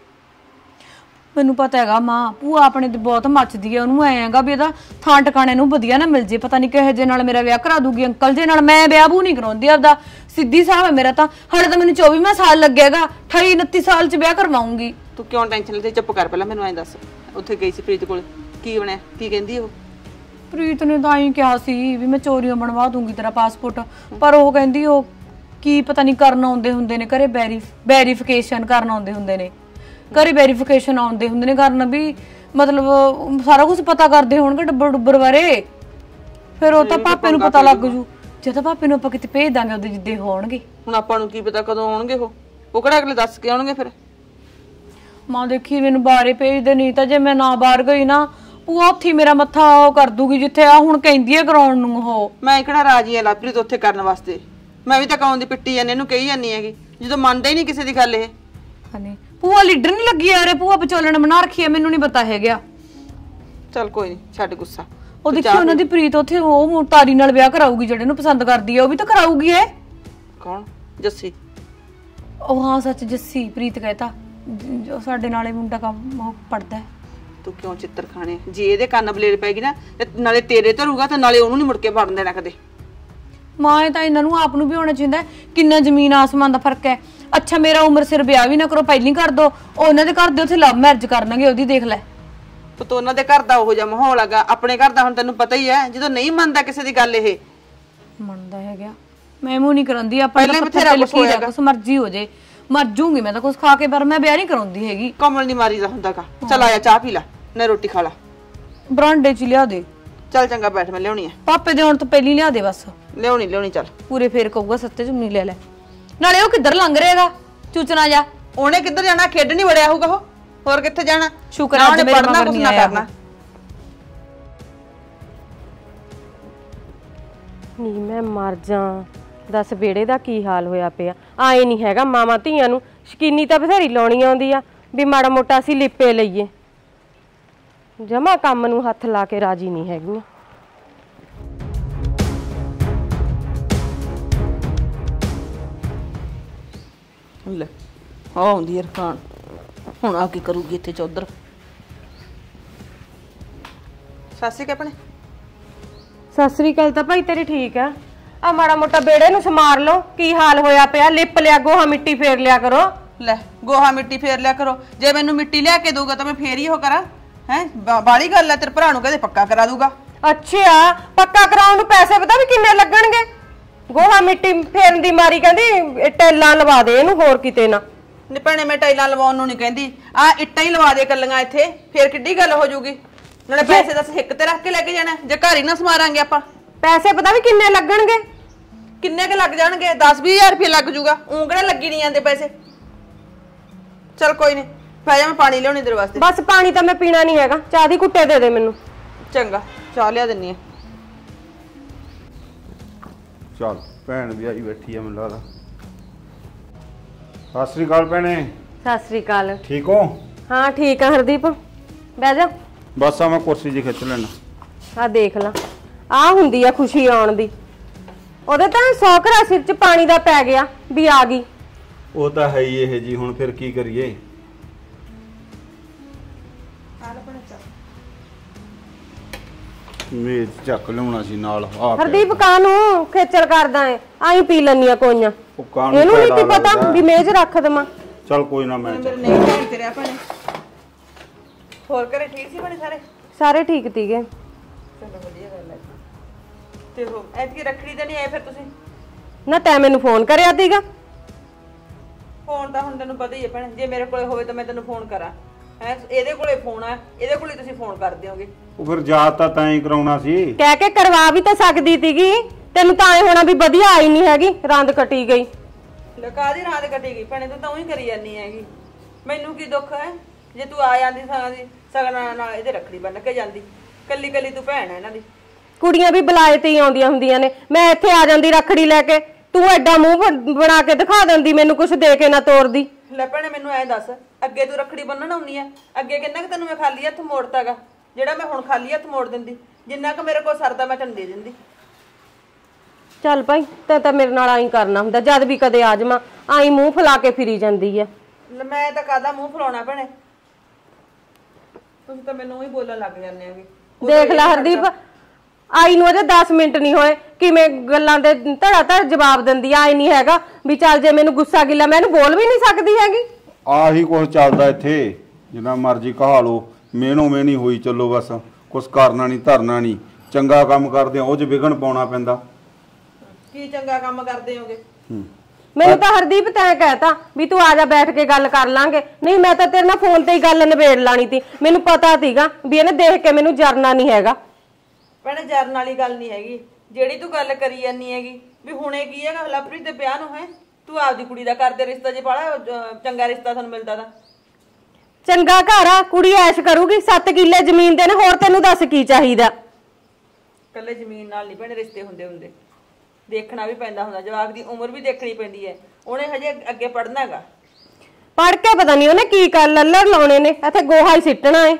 ਮੈਨੂੰ ਪਤਾ ਹੈਗਾ ਮਾਂ ਭੂਆ ਆਪਣੇ ਤੇ ਬਹੁਤ ਮੱਚਦੀ ਹੈ ਉਹਨੂੰ ਐ ਹੈਗਾ ਵੀ ਇਹਦਾ ਥਾਂ ਟਿਕਾਣੇ ਨੂੰ ਵਧੀਆ ਨਾ ਮਿਲ ਜੇ ਪਤਾ ਨਹੀਂ ਕਿਹੇ ਜੇ ਨਾਲ ਮੇਰਾ ਵਿਆਹ ਕਰਾ ਦੂਗੀ ਅੰਕਲ ਜੇ ਨਾਲ ਮੈਂ ਵਿਆਹ ਬੂ ਨਹੀਂ ਕਰਾਉਂਦੀ ਆਪਦਾ ਸਿੱਧੀ ਸਾਹਿਬ ਹੈ ਮੇਰਾ ਤਾਂ ਹਾਲੇ ਤਾਂ ਮੈਨੂੰ ਚੌਵੀਵਾਂ ਸਾਲ ਲੱਗੇਗਾ ਅਠਾਈ ਉਨੱਤੀ ਸਾਲ 'ਚ ਵਿਆਹ ਕਰਵਾਉਂਗੀ ਤੂੰ ਕਿਉਂ ਟੈਨਸ਼ਨ ਲੈਂਦੀ ਚੁੱਪ ਕਰ ਪਹਿਲਾਂ ਮੈਨੂੰ ਐਂ ਦੱਸ ਉੱਥੇ ਗਈ ਸੀ ਪ੍ਰੀਤ ਕੋਲ ਕੀ ਬਣਿਆ ਕੀ ਕਹਿੰਦੀ ਉਹ ਪ੍ਰੀਤ ਨੇ ਤਾਂ ਐਂ ਕਿਹਾ ਸੀ ਵੀ ਮੈਂ ਚੋਰੀਆਂ ਬਣਵਾ ਦੂੰਗੀ ਤੇਰਾ ਪਾਸਪੋਰਟ ਪਰ ਉਹ ਕਹਿੰਦੀ ਉਹ ਕੀ ਪਤਾ ਨਹੀਂ ਕਰਨ ਆਉਂਦੇ ਹੁੰਦੇ ਨੇ ਘਰੇ ਵੈਰੀ ਵੈਰੀਫਿਕੇਸ਼ਨ ਕਰਨ ਆਉਂਦੇ ਹੁੰਦੇ ਨੇ ਘਰੇ ਵੈਰੀਫਿਕੇਸ਼ਨ ਆਉਂਦੇ ਹੁੰਦੇ ਨੇ ਕਰਨ ਵੀ ਮਤਲਬ ਸਾਰਾ ਕੁਝ ਪਤਾ ਕਰਦੇ ਹੋਣਗੇ ਡੱਬਰ ਡੁੱਬਰ ਬਾਰੇ ਫਿਰ ਉਹ ਤਾਂ ਪਾਪੇ ਨੂੰ ਪਤਾ ਲੱਗ ਜੂ ਜੇ ਤਾਂ ਪਾਪੇ ਨੂੰ ਆਪਾਂ ਕਿਤੇ ਭੇਜ ਦਾਂਗੇ ਉਹਦੇ ਜਿੱਦੇ ਹੋਣਗੇ ਹੁਣ ਆਪਾਂ ਨੂੰ ਕੀ ਪਤਾ ਕਦੋਂ ਆਉਣਗੇ ਉਹ ਉਹ ਕਿਹੜਾ ਅਗਲੇ ਦੱਸ ਕੇ ਆਉਣਗੇ ਫਿਰ ਮਾਂ ਦੇਖੀ ਮੈਨੂੰ ਬਾਹਰੇ ਭੇਜਦੇ ਨਹੀਂ ਤਾਂ ਜੇ ਮੈਂ ਨਾ ਬਾਹਰ ਗਈ ਨਾ ਉਹ ਉੱਥੇ ਮੇਰਾ ਮੱਥਾ ਉਹ ਕਰ ਦੂਗੀ ਜਿੱਥੇ ਆ ਹੁਣ ਕਹਿੰਦੀ ਹੈ ਕਰਾਉਣ ਨੂੰ ਉਹ ਮੈਂ ਕਿਹੜਾ ਰਾਜੀ ਆ ਲਾਪਰੀ ਉੱਥੇ ਕਰਨ ਵਾਸਤੇ ਮੈਂ ਵੀ ਤਾਂ ਕੌਣ ਦੀ ਪਿੱਟੀ ਜਾਂਦੀ ਇਹਨੂੰ ਕਹੀ ਜਾਂਦੀ ਹੈਗੀ ਜਦੋਂ ਮੰਨਦਾ ਹੀ ਨਹੀਂ ਕਿਸੇ ਦੀ ਗੱਲ ਇਹ ਹਨੇ ਭੂਆ ਲੀਡਰ ਨਹੀਂ ਲੱਗੀ ਯਾਰ ਭੂਆ ਵਿਚੋਲਣ ਬਣਾ ਰੱਖੀ ਹੈ ਮੈਨੂੰ ਨਹੀਂ ਪਤਾ ਹੈਗਾ ਚੱਲ ਕੋਈ ਨਹੀਂ ਛੱਡ ਗੁੱਸਾ ਉਹ ਦੇਖੀ ਉਹਨਾਂ ਦੀ ਪ੍ਰੀਤ ਉੱਥੇ ਉਹ ਤਾਰੀ ਨਾਲ ਵਿਆਹ ਕਰਾਊਗੀ ਜਿਹੜੇ ਨੂੰ ਪਸੰਦ ਕਰਦੀ ਹੈ ਉਹ ਵੀ ਤਾਂ ਕਰਾਊਗੀ ਏ ਕੌਣ ਜੱਸੀ ਉਹ ਹਾਂ ਸੱਚ ਜੱਸੀ ਪ੍ਰੀਤ ਕਹਤਾ ਜੋ ਸਾਡੇ ਨਾਲੇ ਮੁੰਡਾ ਕੰਮ ਉਹ ਪੜਦਾ ਤੂੰ ਕਿਉਂ ਚਿੱਤਰ ਖਾਣੇ ਜੇ ਇਹਦੇ ਕੰਨ ਬਲੇਡ ਪੈਗੀ ਨਾ ਤੇ ਨਾਲੇ ਤੇਰੇ ਧਰੂਗਾ ਤੇ ਨਾਲੇ ਉਹਨੂੰ ਨਹੀਂ ਮੁੜ ਕੇ ਵੜਨ ਦੇਣਾ ਕਦੇ ਮਾਂ ਇਹ ਤਾਂ ਇਹਨਾਂ ਨੂੰ ਆਪ ਨੂੰ ਵੀ ਹੋਣਾ ਚਾਹੀਦਾ ਕਿੰਨਾ ਜ਼ਮੀਨ ਆਸਮਾਨ ਦਾ ਫਰਕ ਹੈ ਅੱਛਾ ਮੇਰਾ ਉਮਰ ਸਿਰ ਵਿਆਹ ਵੀ ਨਾ ਕਰੋ ਪਹਿਲੀ ਕਰ ਦੋ ਉਹਨਾਂ ਦੇ ਘਰ ਦੇ ਉੱਥੇ ਲਵ ਮੈਰਿਜ ਕਰਨਗੇ ਉਹਦੀ ਦੇਖ ਲੈ ਪੁੱਤ ਉਹਨਾਂ ਦੇ ਘਰ ਦਾ ਉਹੋ ਜਿਹਾ ਮਾਹੌਲ ਹੈਗਾ ਆਪਣੇ ਘਰ ਦਾ ਹੁਣ ਤੈਨੂੰ ਪਤਾ ਹੀ ਹੈ ਜਦੋਂ ਨਹੀਂ ਮੰਨਦਾ ਕਿਸੇ ਦੀ ਗੱਲ ਇਹ ਮੰਨਦਾ ਹੈਗਾ ਮੈਂ ਮੂੰਹ ਨਹੀਂ ਕਰਾਉਂਦੀ ਆਪਾਂ ਪਹਿਲਾਂ ਬਥੇਰਾ ਕੁਛ ਹੋਏਗਾ ਕੁਛ ਮਰਜ਼ੀ ਹੋ ਜੇ ਮਰ ਜੂੰਗੀ ਮੈਂ ਤਾਂ ਕੁਛ ਖਾ ਕੇ ਪਰ ਮੈਂ ਵਿਆਹ ਨਹੀਂ ਕਰਾਉਂਦੀ ਹੈਗੀ ਕਮਲ ਨਹੀਂ ਮਾਰੀਦਾ ਹੁੰਦਾਗਾ ਚਲ ਆਇਆ ਚਾਹ ਪੀ ਲੈ ਨਾ ਰੋਟੀ ਖਾ ਲਾ ਬਰਾਂਡੇ 'ਚ ਲਿਆ ਦੇ ਚੱਲ ਚੰਗਾ ਬੈਠ ਮੈਂ ਲਿਆਉਣੀ ਆ ਪਾਪੇ ਦੇ ਆਉਣ ਤੋਂ ਪਹਿਲੀ ਲਿਆ ਦੇ ਬਸ ਲਿਆਉਣੀ ਲਿਆਉਣੀ ਚੱਲ ਪੂਰੇ ਫੇਰ ਕਹੂਗਾ ਸੱਤੇ ਚੁੰਨੀ ਲੈ ਲੈ ਨਾਲੇ ਉਹ ਕਿੱਧਰ ਲੰਘ ਰਹੇਗਾ ਚੂਚਣਾ ਜਾ ਉਹਨੇ ਕਿੱਧਰ ਜਾਣਾ ਖੇਡ ਨਹੀਂ ਵੜਿਆ ਹੋਊਗਾ ਉਹ ਹੋਰ ਕਿੱਥੇ ਜਾਣਾ ਸ਼ੁਕਰ ਹੈ ਮੇਰੇ ਮਗਰ ਨਹੀਂ ਆਇਆ ਕਰਨਾ ਨੀ ਮੈਂ ਮਰ ਜਾ ਦੱਸ ਬੇੜੇ ਦਾ ਕੀ ਹਾਲ ਹੋਇਆ ਪਿਆ ਆਏ ਨਹੀਂ ਹੈਗਾ ਮਾਵਾਂ ਧੀਆਂ ਨੂੰ ਸ਼ਕੀਨੀ ਤਾਂ ਬਥੇਰੀ ਲਾਉਣੀ ਆਉਂਦੀ ਆ ਵੀ ਮਾੜਾ ਮੋਟਾ ਅਸੀਂ ਲਿਪੇ ਲਈਏ ਜਮਾ ਕੰਮ ਨੂੰ ਹੱਥ ਲਾ ਕੇ ਰਾਜੀ ਨਹੀਂ ਹੈਗੀਆਂ ਲੈ ਆ ਆਉਂਦੀ ਰਖਾਨ ਹੁਣ ਆ ਕੀ ਕਰੂਗੀ ਇੱਥੇ ਚੌਧਰ ਸਾਸੀ ਕੇ ਆਪਣੇ ਸਤਿ ਸ੍ਰੀ ਅਕਾਲ ਤਾਂ ਭਾਈ ਤੇਰੀ ਠੀਕ ਆ ਆ ਮਾੜਾ ਮੋਟਾ ਬੇੜੇ ਨੂੰ ਸਮਾਰ ਲਓ ਕੀ ਹਾਲ ਹੋਇਆ ਪਿਆ ਲਿਪ ਲਿਆ ਗੋਹਾ ਮਿੱਟੀ ਫੇਰ ਲਿਆ ਕਰੋ ਲੈ ਗੋਹਾ ਮਿੱਟੀ ਫੇਰ ਲਿਆ ਕਰੋ ਜੇ ਮੈਨੂੰ ਮਿੱਟੀ ਲਿਆ ਕੇ ਦਊਗਾ ਤਾਂ ਮੈਂ ਫੇਰ ਹੀ ਉਹ ਕਰਾਂ ਹੈ ਬਾਲੀ ਗੱਲ ਹੈ ਤੇਰੇ ਭਰਾ ਨੂੰ ਕਹਦੇ ਪੱਕਾ ਕਰਾ ਦੂਗਾ ਅੱਛਾ ਪੱਕਾ ਕਰਾਉਣ ਨੂੰ ਪੈਸੇ ਪਤਾ ਵੀ ਕਿੰਨੇ ਲੱਗਣਗੇ ਗੋਹਾ ਮਿੱਟੀ ਫੇਰਨ ਦੀ ਮਾਰੀ ਕਹਿੰਦੀ ਟੈਲਾਂ ਲਵਾ ਦੇ ਇਹਨੂੰ ਹੋਰ ਕਿਤੇ ਨਾ ਨੀ ਭੈਣੇ ਮੈਂ ਟਾਈਲਾਂ ਲਵਾਉਣ ਨੂੰ ਨਹੀਂ ਕਹਿੰਦੀ ਆ ਇੱਟਾਂ ਹੀ ਲਵਾ ਦੇ ਕੱਲੀਆਂ ਇੱਥੇ ਫੇਰ ਕਿੱਡੀ ਗੱਲ ਹੋ ਜੂਗੀ ਨਾਲੇ ਪੈਸੇ ਦੱਸ ਹਿੱਕ ਤੇ ਰੱਖ ਕੇ ਲੈ ਕੇ ਜਾਣਾ ਜੇ ਘਰ ਹੀ ਨਾ ਸਮਾਰਾਂਗੇ ਆਪਾਂ ਪੈਸੇ ਪਤਾ ਵੀ ਕਿੰਨੇ ਲੱਗਣਗੇ ਕਿੰਨੇ ਕ ਲੱਗ ਜਾਣਗੇ ਦਸ ਵੀਹ ਹਜ਼ਾਰ ਰੁਪਏ ਲੱਗ ਜੂਗਾ ਊਂ ਕਿਹੜਾ ਲੱਗੀ ਨਹੀਂ ਜਾਂਦੇ ਪੈਸੇ ਚਲ ਕੋਈ ਨਹੀਂ ਪੈ ਜਾ ਮੈਂ ਪਾਣੀ ਲਿਆਉਣੀ ਤੇਰੇ ਵਾਸਤੇ ਬਸ ਪਾਣੀ ਤਾਂ ਮੈਂ ਪੀਣਾ ਨਹੀਂ ਹੈਗਾ ਚਾਹ ਦੀ ਕੁੱਟੇ ਦੇ ਦੇ ਮੈਨੂੰ ਚੰਗਾ ਚਾਹ ਲਿਆ ਦਿੰਨੀ ਆ ਚੱਲ ਭੈਣ ਵੀ ਆਈ ਬੈਠੀ ਆ ਮੈਨੂੰ ਲੱਗਦਾ ਸਤਿ ਸ੍ਰੀ ਅਕਾਲ ਭੈਣੇ ਸਤਿ ਸ੍ਰੀ ਅਕਾਲ ਠੀਕ ਹੋ ਹਾਂ ਠੀਕ ਆ ਹਰਦੀਪ ਬਹਿ ਜਾ ਬਸ ਆ ਮੈਂ ਕੁਰਸੀ ਜੀ ਖਿੱਚ ਲੈਣਾ ਆ ਦੇਖ ਲਾ ਆ ਹੁੰਦੀ ਆ ਖੁਸ਼ੀ ਆਉਣ ਦੀ ਉਹਦੇ ਤਾਂ ਸੌ ਘਰਾ ਸਿਰ 'ਚ ਪਾਣੀ ਦਾ ਪੈ ਗਿਆ ਵੀ ਆ ਗਈ। ਉਹ ਤਾਂ ਹੈ ਹੀ ਇਹ ਜੀ, ਹੁਣ ਫਿਰ ਕੀ ਕਰੀਏ। ਮੇਜ਼ ਚੱਕ ਲਿਆਉਣਾ ਸੀ ਨਾਲ ਆ ਹਰਦੀਪ ਕਾਨੂੰ ਖੇਚਲ ਕਰਦਾ ਏ, ਆਈ ਪੀ ਲੈਣੀ ਆ ਕੋਈਆਂ। ਉਹ ਕਾਹਨੂੰ ਇਹਨੂੰ ਨਹੀਂ ਕੀ ਪੈੜਾ ਪਤਾ ਲੱਗਦਾ। ਵੀ ਮੇਜ਼ ਰੱਖ ਦੇਵਾਂ। ਚੱਲ ਕੋਈ ਨਾ ਮੈਂ ਮੇਰੇ ਨਹੀਂ ਭੈਣ ਤੇਰੇ ਭੈਣੇ। ਹੋਰ ਘਰੇ ਠੀਕ ਸੀ ਭੈਣੇ ਸਾਰੇ? ਸਾਰੇ ਠੀਕ ਤੀਗੇ। ਚਲੋ ਵਧੀਆ ਗੱਲ ਹੈ। ਤੇ ਉਹ ਐਤਕੀ ਰੱਖੜੀ ਤੇ ਨਹੀਂ ਆਏ ਫਿਰ ਤੁਸੀਂ? ਨਾ ਤੈਂ ਮੈਨੂੰ ਫੋਨ ਕਰਿਆ ਤੀਗਾ? ਫੋਨ ਤਾਂ ਹੁਣ ਤੈਨੂੰ ਪਤਾ ਹੀ ਹੈ ਭੈਣੇ, ਜੇ ਮੇਰੇ ਕੋਲੇ ਹੋਵੇ ਤਾਂ ਮੈਂ ਤੈਨੂੰ ਫੋਨ ਕਰਾਂ। ਹੈ ਇਹਦੇ ਕੋਲੇ ਫੋਨ ਆ, ਇਹਦੇ ਕੋਲੇ ਤੁਸੀਂ ਫੋਨ ਕਰ ਦਿਓਗੇ। ਉਹ ਫਿਰ ਯਾਦ ਤਾਂ ਤੈਂ ਹੀ ਕਰਾਉਣਾ ਸੀ। ਕਹਿ ਕੇ ਕਰਵਾ ਵੀ ਤਾਂ ਸਕਦੀ ਤੀਗੀ। ਤੈਨੂੰ ਤਾਂ ਐ ਹੋਣਾ ਵੀ ਵਧੀਆ ਆਈ ਨਹੀਂ ਹੈਗੀ, ਰੰਦ ਕੱਟੀ ਗਈ। ਲਕਾ ਦੀ ਰਾਤ ਕੱਟੀ ਗਈ ਭੈਣੇ, ਤੂੰ ਤਾਂ ਉਹੀ ਕਰੀ ਜਾਂਦੀ ਹੈਗੀ। ਮੈਨੂੰ ਕੀ ਦੁੱਖ ਹੈ ਜੇ ਤੂੰ ਆ ਜਾਂਦੀ ਸਾਂ ਦੀ ਸਗਨਾਂ ਨਾਲ ਇਹਦੇ ਰੱਖੜੀ ਬੰਨ ਕੇ ਜਾਂਦੀ। ਕੱਲੀ ਕੱਲੀ ਤੂੰ ਭੈਣ ਹੈ ਇਹਨਾਂ ਦੀ। ਕੁੜੀਆਂ ਵੀ ਬੁਲਾਏ ਤੇ ਹੀ ਆਉਂਦੀਆਂ ਹੁੰਦੀਆਂ ਨੇ। ਮੈਂ ਇੱਥੇ ਆ ਜਾਂਦੀ ਰੱਖੜੀ ਲੈ ਕੇ, ਤੂੰ ਐਡਾ ਮੂੰਹ ਬਣ- ਬਣਾ ਕੇ ਦਿਖਾ ਦਿੰਦੀ, ਮੈਨੂੰ ਕੁਝ ਦੇ ਕੇ ਨਾ ਤੋਰਦੀ। ਲੈ ਭੈਣੇ ਮੈਨੂੰ ਐ ਦੱਸ, ਅੱਗੇ ਤੂੰ ਰੱਖੜੀ ਬੰਨਣ ਆਉਣੀ ਆ, ਅੱਗੇ ਕਿੰਨਾ ਕੁ ਤੈਨੂੰ ਮੈਂ ਖਾਲੀ ਹੱਥ ਮੋੜਤਾਗਾ ਜਿਹੜਾ ਮੈਂ ਹੁਣ ਖਾਲੀ ਹੱਥ ਮੋੜ ਦਿੰਦੀ? ਜਿੰਨਾ ਕੁ ਮੇਰੇ ਕੋਲ ਸਰਦਾ ਮੈਂ ਤੈਨੂੰ ਦੇ ਦਿੰਦੀ। ਚੱਲ ਭਾਈ, ਤੈਂ ਤਾਂ ਮੇਰੇ ਨਾਲ ਆਈ ਕਰਨਾ ਹੁੰਦਾ, ਜਦ ਵੀ ਕਦੇ ਆ ਜਾਵਾਂ ਆਈ ਮੂੰਹ ਫੁਲਾ ਕੇ ਫਿਰੀ ਜਾਂਦੀ ਆ। ਲੈ ਮੈਂ ਤਾਂ ਕਾਹਦਾ ਮੂੰਹ ਫਲਾਉਣਾ ਭੈਣੇ, ਤੁਸੀਂ ਤਾਂ ਮੈਨੂੰ ਹੀ ਬੋਲਣ ਲੱਗ ਜਾਂਦੇ ਹੋਗੇ। ਦੇਖ ਲੈ ਹਰਦੀਪ, ਆਈ ਨੂੰ ਅਜੇ ਦਸ ਮਿੰਟ ਨਹੀਂ ਹੋਏ, ਕਿਵੇਂ ਗੱਲਾਂ ਦੇ ਧੜਾ ਧੜ ਜਵਾਬ ਦਿੰਦੀ ਆ। ਆਈ ਨਹੀਂ ਹੈਗਾ ਵੀ ਚੱਲ ਜੇ ਮੈਨੂੰ ਗੁੱਸਾ ਗਿੱਲਾ ਮੈਂ ਇਹਨੂੰ ਬੋਲ ਵੀ ਨਹੀਂ ਸਕਦੀ ਹੈਗੀ। ਆਹੀ ਕੁਛ ਚੱਲਦਾ ਇੱਥੇ, ਜਿੰਨਾ ਮਰਜ਼ੀ ਕਹਾ ਲੋ, ਮੇਨੋ ਮੇਨੀ ਹੋਈ ਚੱਲੋ, ਬਸ ਕੁਛ ਕਰਨਾ ਨਹੀਂ ਧਰਨਾ ਨਹੀਂ। ਚੰਗਾ ਕੰਮ ਕਰਦੇ ਆ ਉਹ 'ਚ ਵਿਗਣ ਪਾਉਣਾ ਪੈਂਦਾ। ਕੀ ਚੰਗਾ ਕੰਮ ਕਰਦੇ ਹੋਗੇ? ਮੈਨੂੰ ਤਾਂ ਹਰਦੀਪ ਤੈਂ ਕਹਿਤਾ ਵੀ ਤੂੰ ਆ ਜਾ ਬੈਠ ਕੇ ਗੱਲ ਕਰ ਲਾਂਗੇ, ਨਹੀਂ ਮੈਂ ਤਾਂ ਤੇਰੇ ਨਾਲ ਫੋਨ ਤੇ ਹੀ ਗੱਲ ਨਿਬੇੜ ਲਾਣੀ ਸੀ। ਮੈਨੂੰ ਪਤਾ ਸੀਗਾ ਵੀ ਇਹਨੇ ਦੇਖ ਕੇ ਮੈਨੂੰ ਜਰਨਾ ਨਹੀਂ ਹੈਗਾ। ਭੈਣੇ ਜਰਨ ਵਾਲੀ ਗੱਲ ਨਹੀਂ ਹੈਗੀ ਜਿਹੜੀ ਤੂੰ ਗੱਲ ਕਰੀ ਜਾਂਦੀ ਹੈਗੀ ਵੀ ਹੁਣੇ ਕੀ ਹੈਗਾ। ਲਵਪ੍ਰੀਤ ਦੇ ਵਿਆਹ ਨੂੰ ਹੈ ਤੂੰ ਆਪਦੀ ਕੁੜੀ ਦਾ ਕਰਦੇ ਰਿਸ਼ਤਾ, ਜੇ ਬਾਲਾ ਚੰਗਾ ਰਿਸ਼ਤਾ ਤੁਹਾਨੂੰ ਮਿਲਦਾ ਤਾਂ ਚੰਗਾ ਘਰ ਆ, ਕੁੜੀ ਐਸ਼ ਕਰੂਗੀ, ਸੱਤ ਕਿੱਲੇ ਜ਼ਮੀਨ ਦੇ ਨੇ, ਹੋਰ ਤੈਨੂੰ ਦੱਸ ਕੀ ਚਾਹੀਦਾ। ਕੱਲੇ ਜ਼ਮੀਨ ਨਾਲ ਨਹੀਂ ਭੈਣੇ ਰਿਸ਼ਤੇ ਹੁੰਦੇ ਹੁੰਦੇ, ਦੇਖਣਾ ਵੀ ਪੈਂਦਾ ਹੁੰਦਾ। ਜਵਾਕ ਦੀ ਉਮਰ ਵੀ ਦੇਖਣੀ ਪੈਂਦੀ ਹੈ, ਉਹਨੇ ਹਜੇ ਅੱਗੇ ਪੜ੍ਹਨਾ ਹੈਗਾ। ਪੜ ਕੇ ਪਤਾ ਨਹੀਂ ਉਹਨੇ ਕੀ ਕਰ ਲੱਲਰ ਲਾਉਣੇ ਨੇ, ਇੱਥੇ ਗੋਹਾ ਹੀ ਸਿੱਟਣਾ ਏ।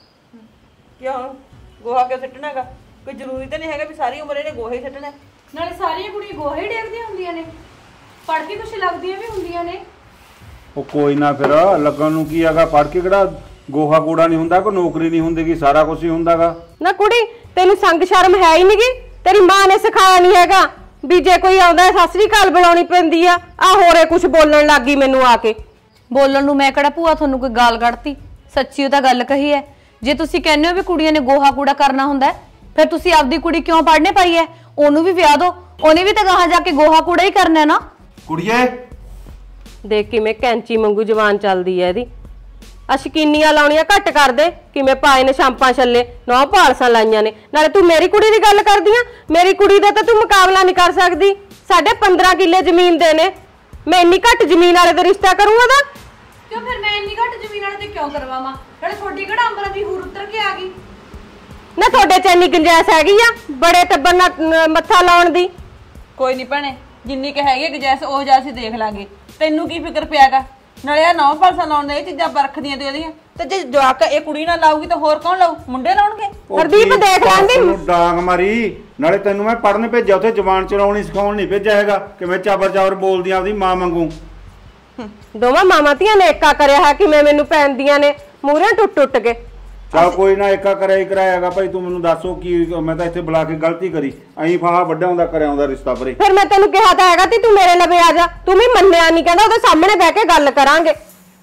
ਕਿਉਂ ਗੋਹਾ ਕਿਉਂ ਸਿੱਟਣਾ ਹੈਗਾ? ਕੋਈ ਜ਼ਰੂਰੀ ਤਾਂ ਨਹੀਂ ਹੈਗਾ ਵੀ ਸਾਰੀ ਉਮਰ ਇਹਨੇ ਗੋਹਾ ਹੀ ਸਿੱਟਣਾ। ਨਾਲੇ ਸਾਰੀਆਂ ਕੁੜੀਆਂ ਗੋਹੇ ਡੇਗਦੀਆਂ ਹੁੰਦੀਆਂ ਨੇ, ਪੜ ਕੇ ਕੁਛ ਲੱਗਦੀਆਂ ਵੀ ਹੁੰਦੀਆਂ ਨੇ। ਉਹ ਕੋਈ ਨਾ, ਫਿਰ ਲੱਗਣ ਨੂੰ ਕੀ ਹੈਗਾ, ਪੜ ਕੇ ਕਿਹੜਾ ਗੋਹਾ ਕੂੜਾ ਨਹੀਂ ਹੁੰਦਾ, ਕੋਈ ਨੌਕਰੀ ਨਹੀਂ ਹੁੰਦੀਗੀ, ਸਾਰਾ ਕੁਝ ਹੀ ਹੁੰਦਾਗਾ। ਨਾ ਕੁੜੀ ਤੈਨੂੰ ਸੰਗ ਸ਼ਰਮ ਹੈ ਹੀ ਨਹੀਂਗੀ, ਤੇਰੀ ਮਾਂ ਨੇ ਸਿਖਾਇਆ ਨਹੀਂ ਹੈਗਾ ਵੀ ਜੇ ਕੋਈ ਆਉਂਦਾ ਸਤਿ ਸ੍ਰੀ ਅਕਾਲ ਬੁਲਾਉਣੀ ਪੈਂਦੀ ਆ। ਆ ਹੋਰੇ ਕੁਝ ਬੋਲਣ ਲੱਗੀ ਮੈਨੂੰ ਆ ਕੇ। ਬੋਲਣ ਨੂੰ ਮੈਂ ਕਿਹੜਾ ਭੂਆ ਤੁਹਾਨੂੰ ਕੋਈ ਗਾਲ ਕੱਢਤੀ, ਸੱਚੀ ਉਹ ਤਾਂ ਗੱਲ ਕਹੀ ਹੈ। ਜੇ ਤੁਸੀਂ ਕਹਿੰਦੇ ਹੋ ਵੀ ਕੁੜੀਆਂ ਨੇ ਗੋਹਾ ਕੂੜਾ ਕਰਨਾ ਹੁੰਦਾ, ਫਿਰ ਤੁਸੀਂ ਆਪਦੀ ਕੁੜੀ ਕਿਉਂ ਪੜ੍ਹਨੇ ਪਾਈ ਹੈ? ਉਹਨੂੰ ਵੀ ਵਿਆਹ ਦਿਓ, ਉਹਨੇ ਵੀ ਤਾਂ ਗਾਹਾਂ ਜਾ ਕੇ ਗੋਹਾ ਕੂੜਾ ਹੀ ਕਰਨਾ ਨਾ। ਕੁੜੀਏ ਦੇਖ ਕਿਵੇਂ ਕੈਂਚੀ ਵਾਂਗੂ ਜ਼ਬਾਨ ਚੱਲਦੀ ਐ ਇਹਦੀ। ਆ ਸ਼ਕੀਨੀਆਂ ਲਾਉਣੀਆਂ ਘੱਟ ਕਰ ਦੇ, ਕਿਵੇਂ ਪਾਏ ਨੇ ਸ਼ਾਂਪਾਂ ਛੱਲੇ, ਨੌ ਪਾਲਸਾਂ ਲਾਈਆਂ ਨੇ। ਨਾਲੇ ਤੂੰ ਮੇਰੀ ਕੁੜੀ ਦੀ ਗੱਲ ਕਰਦੀ ਆ, ਮੇਰੀ ਕੁੜੀ ਦਾ ਤਾਂ ਤੂੰ ਮੁਕਾਬਲਾ ਨਹੀਂ ਕਰ ਸਕਦੀ। ਸਾਡੇ ਪੰਦਰਾਂ ਕਿੱਲੇ ਜ਼ਮੀਨ ਦੇ ਨੇ, ਮੈਂ ਇੰਨੀ ਘੱਟ ਜ਼ਮੀਨ ਵਾਲੇ ਦਾ ਰਿਸ਼ਤਾ ਕਰੂੰਗਾ ਦਾ? ਕਿਉਂ ਫਿਰ ਮੈਂ ਇੰਨੀ ਘੱਟ ਜ਼ਮੀਨ ਵਾਲੇ ਤੇ ਕਿਉਂ ਕਰਵਾਵਾਂ? ਨਾਲੇ ਤੁਹਾਡੀ ਕਿਹੜਾ ਅੰਬਰਾਂ ਦੀ ਹੂਰ ਉੱਤਰ ਕੇ ਆ ਗਈ? ਨਾ ਤੁਹਾਡੇ ਚ ਇੰਨੀ ਗੁੰਜਾਇਸ਼ ਹੈਗੀ ਆ ਬੜੇ ਟੱਬਰ ਨਾਲ ਮੱਥਾ ਲਾਉਣ ਦੀ? ਕੋਈ ਨਹੀਂ ਭੈਣੇ, ਜਿੰਨੀ ਕਿ ਹੈਗੀ ਗੁੰਜਾਇਸ਼ ਉਹ ਜਾ ਅਸੀਂ ਦੇਖ ਲਾਂਗੇ। ਤੈਨੂੰ ਕੀ ਫਿਕਰ ਪਿਆਗਾ? ਨਾਲੇ ਆ ਨੌ ਪਾਲਸਾਂ ਲਾਉਣ ਦੇ ਇਹ ਚੀਜ਼ਾਂ ਵਰਖਦੀਆਂ ਤੇ ਉਹਦੀਆਂ, ਤੇ ਜੇ ਜਵਾਕ ਇਹ ਕੁੜੀ ਨਾ ਲਾਊਗੀ ਤਾਂ ਹੋਰ ਕੌਣ ਲਾਊ? ਮੁੰਡੇ ਲਾਉਣਗੇ। ਹਰਦੀਪ ਦੇਖ ਲਾਂਦੀ ਡਾਂਗ ਮਾਰੀ। ਨਾਲੇ ਤੈਨੂੰ ਮੈਂ ਪੜਨ ਭੇਜਿਆ, ਉੱਥੇ ਜ਼ਬਾਨ ਚਲਾਉਣੀ ਸਿਖਾਉਣ ਨਹੀਂ ਭੇਜਿਆ ਹੈਗਾ। ਕਿਵੇਂ ਚਾਬਰ ਚਾਬਰ ਬੋਲਦੀਆਂ ਆਪਦੀ ਮਾਂ ਵਾਂਗੂ। ਦੋਵਾਂ ਮਾਵਾਂ ਧੀਆਂ ਨੇ ਏਕਾ ਕਰਿਆ ਹੈ, ਕਿਵੇਂ ਮੈਨੂੰ ਪੈਂਦੀਆਂ ਨੇ ਮੂਹਰੇ ਟੁੱਟ ਟੁੱਟ ਕੇ। ਚੱਲ ਕੋਈ ਨਾ, ਏਕਾ ਕਰਿਆ ਹੀ ਕਰਾਇਆਗਾ ਭਾਈ। ਤੂੰ ਮੈਨੂੰ ਦੱਸੋ ਕੀ ਮੈਂ ਤਾਂ ਇੱਥੇ ਬੁਲਾ ਕੇ ਗਲਤੀ ਕਰੀ, ਐਂ ਫਾਹਾ ਵੱਡਾ ਹੁੰਦਾ ਕਰਿਆ ਹੁੰਦਾ ਰਿਸ਼ਤਾ ਪਰੇ। ਫਿਰ ਮੈਂ ਤੈਨੂੰ ਕਿਹਾ ਤਾਂ ਹੈਗਾ ਤੀ ਤੂੰ ਮੇਰੇ ਲਵੇ ਆ ਜਾ, ਤੂੰ ਵੀ ਮੰਨਿਆ ਨਹੀਂ। ਕਹਿੰਦਾ ਉਹਦੇ ਸਾਹਮਣੇ ਬਹਿ ਕੇ ਗੱਲ ਕਰਾਂਗੇ।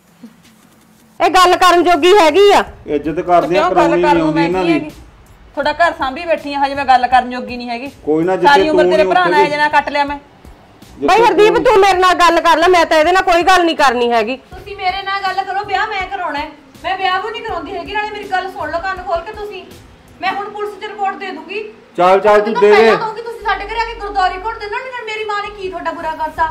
ਇਹ ਗੱਲ ਕਰਨ ਜੋਗੀ ਹੈਗੀ ਆ? ਇੱਜ਼ਤ ਕਰਦੇ ਆ, ਕਰਾਉਣੀ ਨਹੀਂ ਆਉਂਦੀ ਇਹਨਾਂ ਦੀ। ਤੁਹਾਡਾ ਘਰ ਸਾਂਭੀ ਬੈਠੀ ਆ, ਹਜੇ ਮੈਂ ਗੱਲ ਕਰਨ ਜੋਗੀ ਨਹੀਂ ਹੈਗੀ। ਕੋਈ ਨਾ, ਸਾਰੀ ਉਮਰ ਤੇਰੇ ਭਰਾ ਨਾਲ ਜਨਾ ਕੱਟ ਲਿਆ ਮੈਂ। ਬਈ ਹਰਦੀਪ ਤੂੰ ਮੇਰੇ ਨਾਲ ਗੱਲ ਕਰ ਲੈ, ਮੈਂ ਤਾਂ ਇਹਦੇ ਨਾਲ ਕੋਈ ਗੱਲ ਨਹੀਂ ਕਰਨੀ ਹੈਗੀ। ਤੁਸੀਂ ਮੇਰੇ ਨਾਲ ਗੱਲ ਕਰੋ, ਵਿਆਹ ਮੈਂ ਕਰਾਉਣਾ ਹੈ। ਮੈਂ ਵਿਆਹ ਵੀ ਨਹੀਂ ਕਰਾਉਂਦੀ ਹੈਗੀ। ਨਾਲੇ ਮੇਰੀ ਗੱਲ ਸੁਣ ਲਓ ਕੰਨ ਖੋਲ ਕੇ ਤੁਸੀਂ, ਮੈਂ ਹੁਣ ਪੁਲਿਸ 'ਚ ਰਿਪੋਰਟ ਦੇ ਦੂੰਗੀ। ਚੱਲ ਚੱਲ ਤੂੰ ਦੇ ਦੇ। ਤੁਸੀਂ ਸਾਡੇ ਘਰੇ ਆ ਕੇ ਗੁਰਦੁਆਰੇ ਘੁੱਟ ਦੇਣਾ ਨਹੀਂ। ਮੇਰੀ ਮਾਂ ਨੇ ਕੀ ਤੁਹਾਡਾ ਬੁਰਾ ਕਰਤਾ?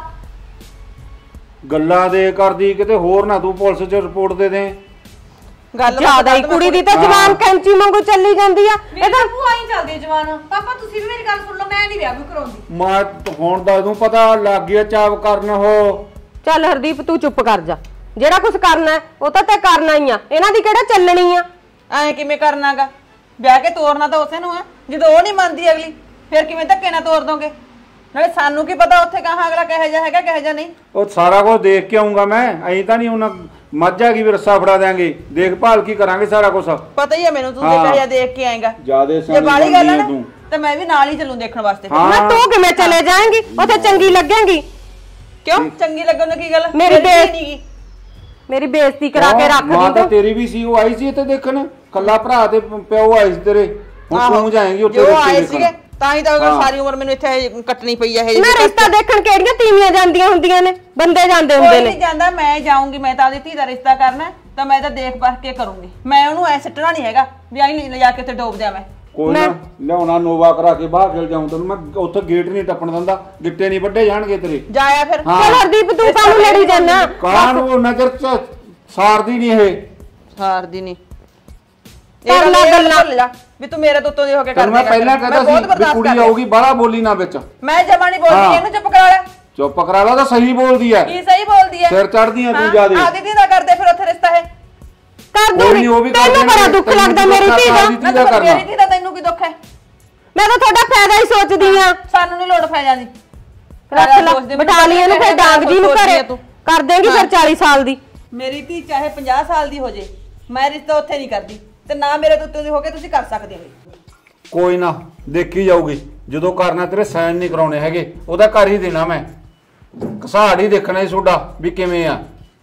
ਗੱਲਾਂ ਦੇ ਕਰਦੀ, ਕਿਤੇ ਹੋਰ ਨਾ ਤੂੰ ਪੁਲਿਸ 'ਚ ਰਿਪੋਰਟ ਦੇ ਦੇ। ਗੱਲ ਜ਼ਿਆਦਾ ਹੀ ਕੁੜੀ ਦੀ ਤਾਂ ਜਵਾਨ ਕੈਂਚੀ ਵਾਂਗੂ ਚੱਲੀ ਜਾਂਦੀ ਆ। ਇਹ ਤਾਂ ਭੂਆ ਹੀ ਚੱਲਦੀ ਹੈ ਜਵਾਨ। ਪਾਪਾ ਤੁਸੀਂ ਵੀ ਮੇਰੀ ਗੱਲ ਸੁਣ ਲਓ, ਮੈਂ ਨਹੀਂ ਵਿਆਹ ਵੀ ਕਰਾਉਂਦੀ। ਮੈਂ ਹੁਣ ਦਾ ਤੂੰ ਪਤਾ ਲੱਗ ਗਿਆ ਚਾਵ ਕਰਨ। ਹੋ ਚੱਲ ਹਰਦੀਪ ਤੂੰ ਚੁੱਪ ਕਰ ਜਾ, ਜਿਹੜਾ ਕੁਝ ਕਰਨਾ ਹੈ ਉਹ ਤਾਂ ਤੇ ਕਰਨਾ ਹੀ ਆ। ਇਹਨਾਂ ਦੀ ਕਿਹੜਾ ਚੱਲਣੀ ਆ? ਐ ਕਿਵੇਂ ਕਰਨਾਗਾ? ਵਿਆਹ ਕੇ ਤੋਰਨਾ ਤਾਂ ਉਸੇ ਨੂੰ ਆ, ਜਦੋਂ ਉਹ ਨਹੀਂ ਮੰਨਦੀ ਅਗਲੀ, ਫਿਰ ਕਿਵੇਂ ਧੱਕੇ ਨਾਲ ਤੋਰ ਦੋਗੇ? ਨਾਲੇ ਸਾਨੂੰ ਕੀ ਪਤਾ ਉੱਥੇ ਕਹਾਂ ਅਗਲਾ ਕਿਹੋ ਜਿਹਾ ਹੈਗਾ ਕਿਹੋ ਜਿਹਾ ਨਹੀਂ। ਉਹ ਸਾਰਾ ਕੁਝ ਦੇਖ ਕੇ ਆਉਂਗਾ ਮੈਂ, ਐਂ ਤਾਂ ਨਹੀਂ ਉਹਨਾਂ ਮੱਝ ਆ ਗਈ ਵੀ ਰੱਸਾ ਫੜਾ ਦਿਆਂਗੇ, ਦੇਖਭਾਲ ਕੀ ਕਰਾਂਗੇ ਸਾਰਾ ਕੁਝ। ਪਤਾ ਹੀ ਹੈ ਮੈਨੂੰ ਤੂੰ ਕਿਹੋ ਜਿਹਾ ਦੇਖ ਕੇ ਆਏਗਾ। ਜਿਆਦੇ ਜੇ ਬਾਲੀ ਗੱਲ ਹੈ ਨਾ ਤੇ ਮੈਂ ਵੀ ਨਾਲ ਹੀ ਚੱਲੂ ਦੇਖਣ ਵਾਸਤੇ। ਨਾ ਤੂੰ ਕਿਵੇਂ ਚਲੇ ਜਾਏਂਗੀ? ਉੱਥੇ ਚੰਗੀ ਲੱਗੇਂਗੀ। ਕਿਉਂ ਚੰਗੀ ਲੱਗਣ ਨੂੰ ਕੀ ਗੱਲ? ਮੇਰੀ ਬੇਇੱਜ਼ਤੀ ਮੇਰੀ ਬੇਇੱਜ਼ਤੀ ਕਰਾ ਕੇ ਰੱਖ ਮਾਂ ਤਾਂ ਤੇਰੀ ਵੀ ਸੀ, ਉਹ ਆਈ ਸੀ ਇੱਥੇ ਦੇਖਣ, ਕੱਲਾ ਭਰਾ ਤੇ ਪਿਓ ਆਏ ਸੀ ਤੇਰੇ। ਹੁਣ ਤੂੰ ਜਾਏਂਗੀ ਉੱਥੇ ਦੇਖਣ। ਤਾਂ ਹੀ ਤਾਂ ਸਾਰੀ ਉਮਰ ਮੈਨੂੰ ਇੱਥੇ ਕੱਟਣੀ ਪਈ ਹੈ ਇਹ। ਮੈਂ ਰਿਸ਼ਤਾ ਦੇਖਣ ਕਿਹੜੀਆਂ ਤੀਵੀਆਂ ਜਾਂਦੀਆਂ ਹੁੰਦੀਆਂ ਨੇ, ਬੰਦੇ ਜਾਂਦੇ ਹੁੰਦੇ ਨੇ। ਕੋਈ ਨਹੀਂ ਜਾਂਦਾ, ਮੈਂ ਜਾਊਂਗੀ। ਮੈਂ ਤਾਂ ਆਪਣੀ ਧੀ ਦਾ ਰਿਸ਼ਤਾ ਕਰਨਾ ਤਾਂ ਮੈਂ ਤਾਂ ਦੇਖ ਪਰਖ ਕੇ ਕਰੂੰਗੀ। ਮੈਂ ਉਹਨੂੰ ਐ ਸਿੱਟਣਾ ਨਹੀਂ ਹੈਗਾ ਵੀ ਆਈ ਲੈ ਜਾ ਕੇ ਉੱਥੇ ਡੋਬ ਦਿਆਂ ਮੈਂ। ਕੋਈ ਨਾ ਲਿਆਉਣਾ ਨੋਵਾ ਕਰਾ ਕੇ ਬਾਹਰ ਚਲ ਜਾਉਂ, ਤੈਨੂੰ ਮੈਂ ਉੱਥੇ ਗੇਟ ਨਹੀਂ ਟੱਪਣ ਦਿੰਦਾ, ਗਿੱਟੇ ਨਹੀਂ ਵੱਡੇ ਜਾਣਗੇ ਤੇਰੇ। ਜਾਇਆ ਫਿਰ। ਚਲ ਹਰਦੀਪ ਤੂੰ ਕਾਹਨੂੰ ਲੜੀ ਜਾਂਦਾ? ਕਾਂ ਨੂੰ ਨਜ਼ਰ ਸਾਰਦੀ ਨਹੀਂ ਇਹ, ਸਾਰਦੀ ਨਹੀਂ। ਇਹ ਗੱਲ ਲੈ ਵੀ ਤੂੰ ਮੇਰੇ ਤੋਂ ਉੱਤੋਂ ਦੀ ਹੋ ਕੇ ਕਰ। ਮੈਂ ਪਹਿਲਾਂ ਕਹਿੰਦਾ ਸੀ ਵੀ ਕੁੜੀ ਆਊਗੀ, ਬਾਹਲਾ ਬੋਲੀ ਨਾ ਵਿੱਚ। ਮੈਂ ਜਮਾ ਨਹੀਂ ਬੋਲਦੀ, ਇਹਨੂੰ ਚੁੱਪ ਕਰਾ ਲੈ। ਚੁੱਪ ਕਰਾ ਲਾ, ਤਾਂ ਸਹੀ ਬੋਲਦੀ ਐ। ਕੀ ਸਹੀ ਬੋਲਦੀ ਐ? ਸਿਰ ਚੜਦੀ ਐ ਤੂੰ ਜਿਆਦੇ। ਆਦੀ ਧੀ ਦਾ ਕਰਦੇ ਫਿਰ ਉੱਥੇ ਰਿਸ਼ਤਾ ਹੈ ਕਰ ਦੂੰਗੀ। ਤੈਨੂੰ ਬੜਾ ਦੁੱਖ ਲੱਗਦਾ ਮੇਰੀ ਧੀ ਦਾ। ਮੇਰੀ ਧੀ ਦਾ ਤੈਨੂੰ ਕੀ ਦੁੱਖ ਹੈ? ਮੈਂ ਤਾਂ ਤੁਹਾਡਾ ਫਾਇਦਾ ਹੀ ਸੋਚਦੀ ਆ। ਸਾਨੂੰ ਨਹੀਂ ਲੋੜ ਫਾਇਦਾ ਦੀ। ਰੱਖ ਲੈ ਬਿਠਾ ਲਈ ਇਹਨੂੰ ਫਿਰ ਡਾਂਗ ਜੀ ਨੂੰ ਘਰੇ ਕਰ ਦੇਂਗੀ ਫਿਰ ਚਾਲੀ ਸਾਲ ਦੀ। ਮੇਰੀ ਧੀ ਚਾਹੇ ਪੰਜਾਹ ਸਾਲ ਦੀ ਹੋ ਜੇ, ਮੈਂ ਰਿਸ਼ਤਾ ਉੱਥੇ ਨਹੀਂ ਕਰਦੀ ਤੇ ਨਾ ਮੇਰੇ ਤੋਂ ਉੱਤੇ ਦੀ ਹੋ ਕੇ ਤੁਸੀਂ ਕਰ ਸਕਦੇ ਹੋ। ਕੋਈ ਨਾ ਦੇਖੀ ਜਾਊਗੀ, ਜਦੋਂ ਕਰਨਾ ਤੇਰੇ ਸਾਈਨ ਨਹੀਂ ਕਰਾਉਣੇ ਹੈਗੇ, ਉਹਦਾ ਕਰ ਹੀ ਦੇਣਾ ਮੈਂ। ਘਸਾੜ ਹੀ ਦੇਖਣਾ ਹੀ ਤੁਹਾਡਾ ਵੀ ਕਿਵੇਂ ਆ।